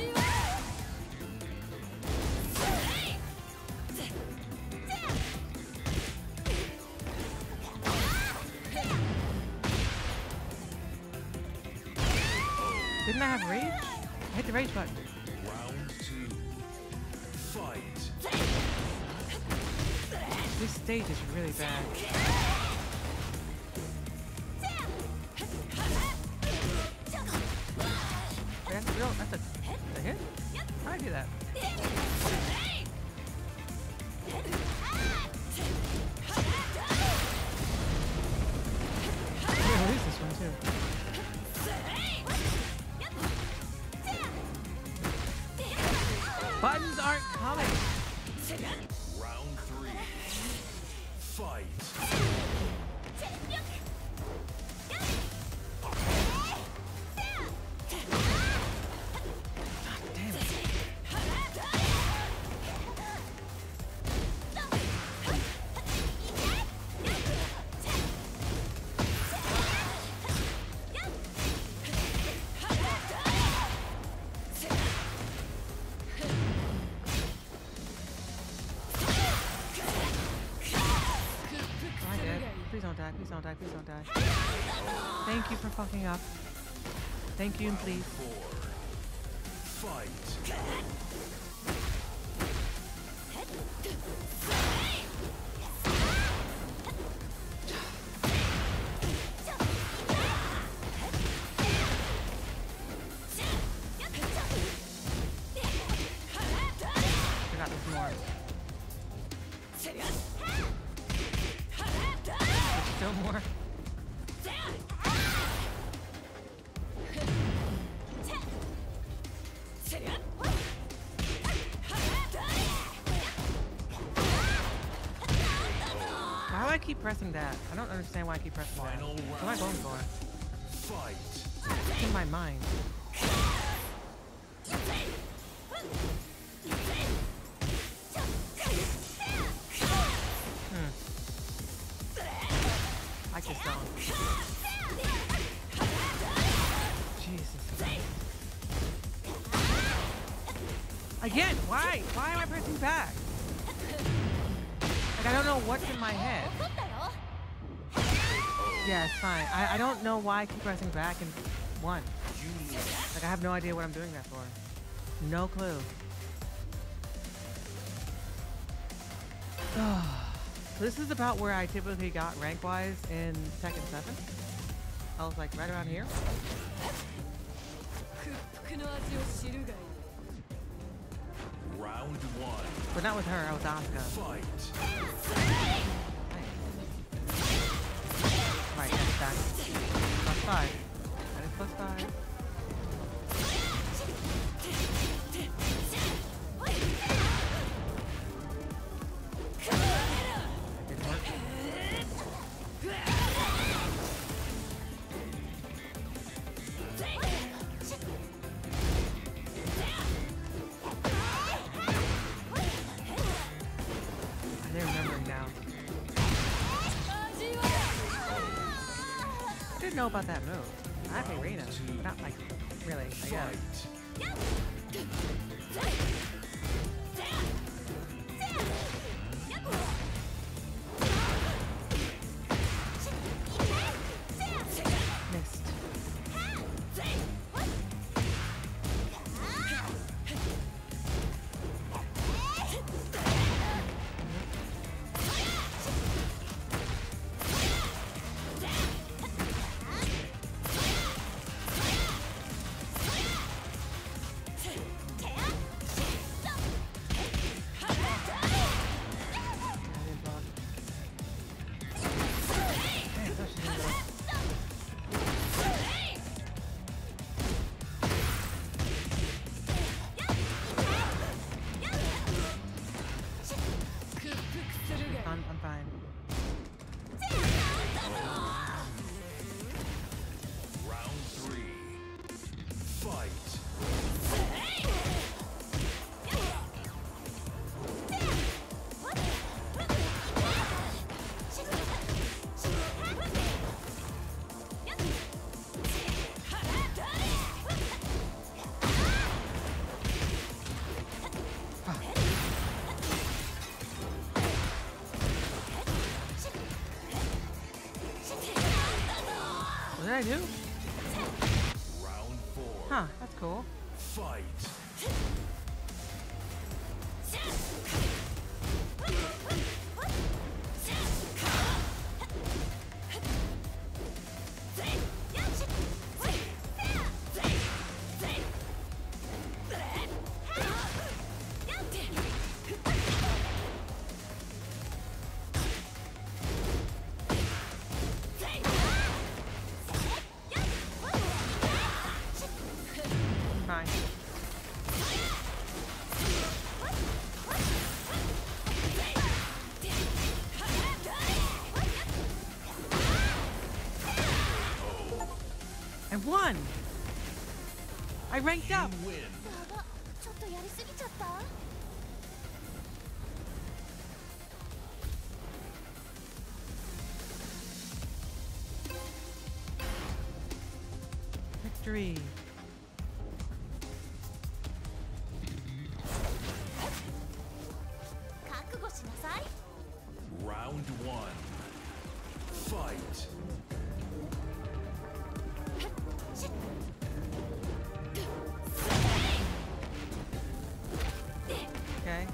Didn't I have rage? I hit the rage button. Round two. Fight. This stage is really bad. That's a hit? How did I do that? I'm gonna lose this one too. Buttons aren't coming. Round three. Fight. Please don't die, please don't die, please don't die. Thank you for fucking up. Thank you and please. Fight. I got this more. Still more. Why do I keep pressing that? I don't understand why I keep pressing that. What am I going for? Fight. It's in my mind. I just don't. Jesus. Again, why? Why am I pressing back? Like, I don't know what's in my head. Yeah, it's fine. I don't know why I keep pressing back and one. Like, I have no idea what I'm doing that for. No clue. So this is about where I typically got rank-wise in Tekken 7. I was like right around here. Round one. But not with her, I was Asuka. Fight. Right, that's that. +5. That is +5. That didn't work. They're remembering now. I didn't know about that move. I have Arena, but not like really, I guess. Missed. I'm fine. Round three. Fight. What did I do? Round four. Huh, that's cool. Fight. Fine. I won! I ranked up! You win. やばちょっとやりすぎちゃった Victory! Round one. Fight. Okay.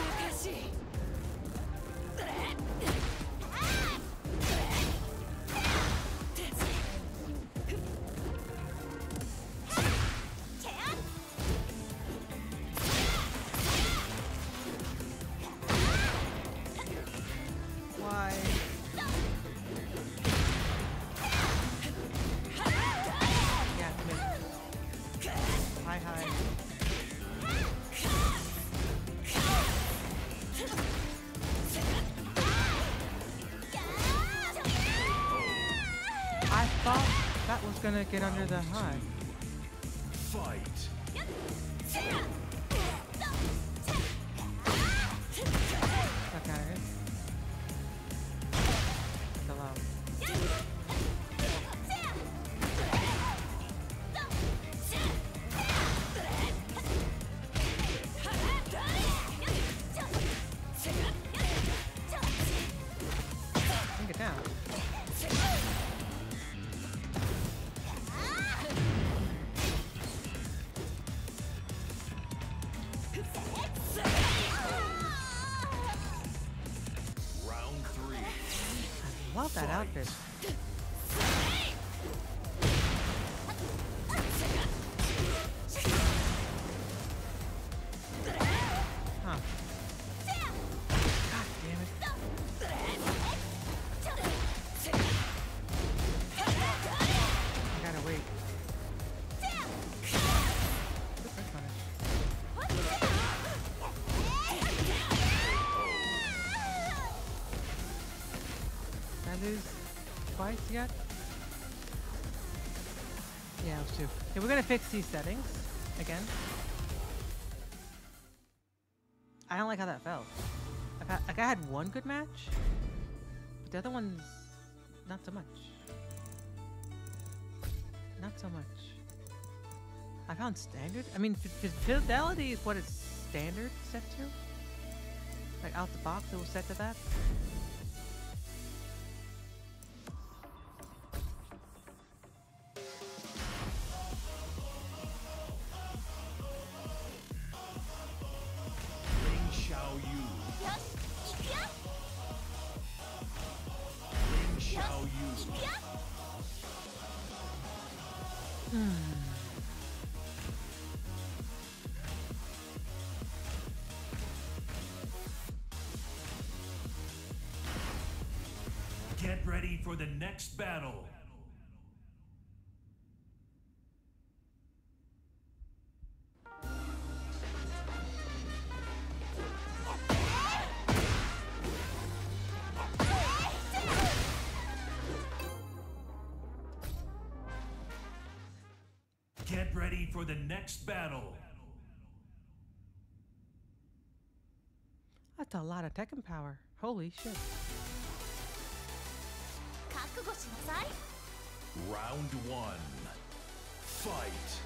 Why? Yeah, missed. Hi, hi. I thought that was gonna get under the high. Fight. Stuck at it. Still out. Bring it down. love that outfit. Huh. God damn it. I gotta wait. Good first punish. Did I lose twice yet? Yeah, it was 2. Okay, we're gonna fix these settings again. I don't like how that felt. Like I had one good match, but the other one's not so much. Not so much. I found standard. I mean, fidelity is what it's standard set to. Like out the box, it was set to that. Get ready for the next battle. Get ready for the next battle. That's a lot of Tekken power. Holy shit. Round 1. Fight.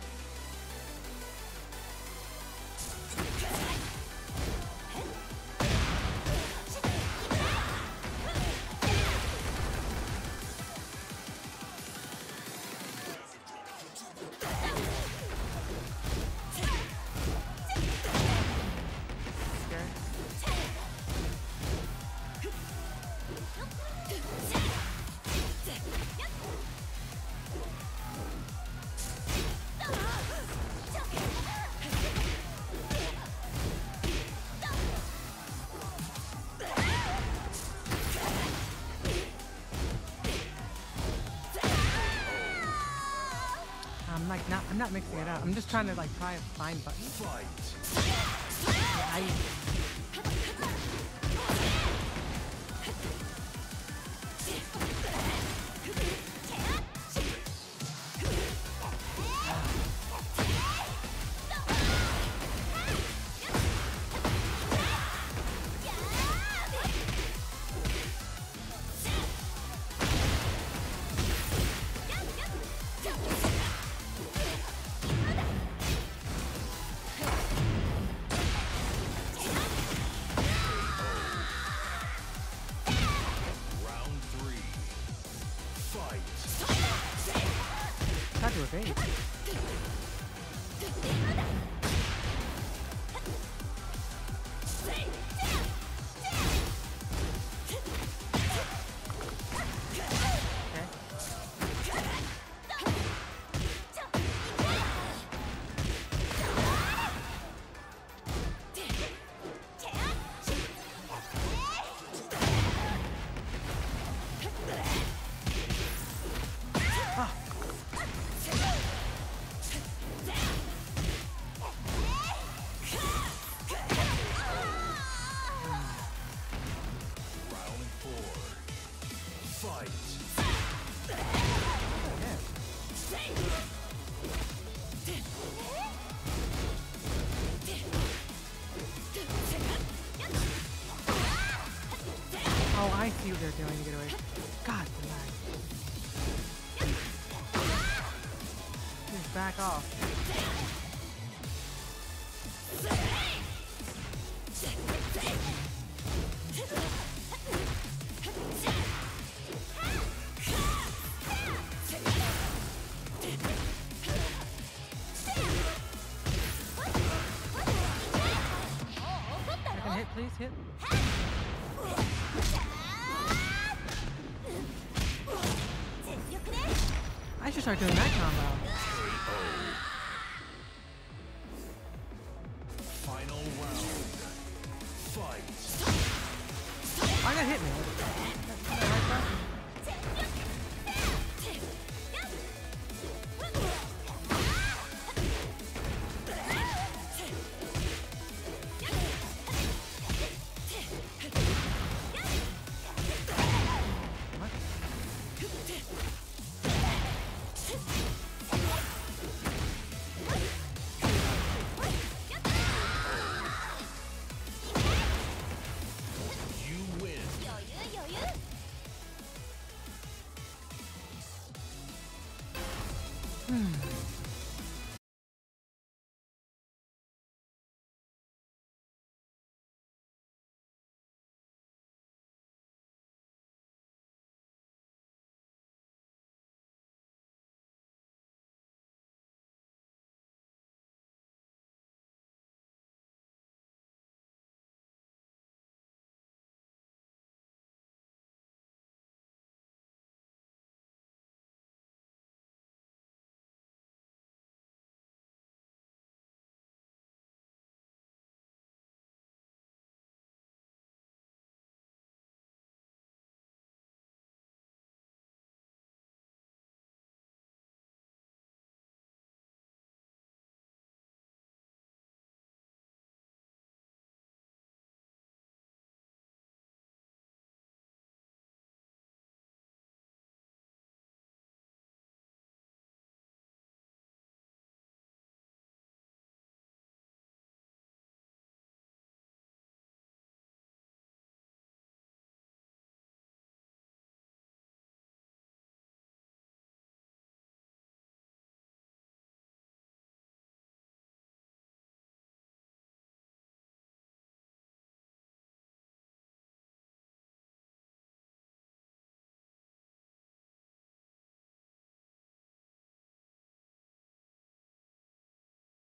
I'm not mixing it up. I'm just trying to like try and find buttons. Evade. Oh, I see what they're doing to get away. God, the lag. Just back off. Second hit, please hit. should start doing that combo. Final round. Fight. Why that hit me?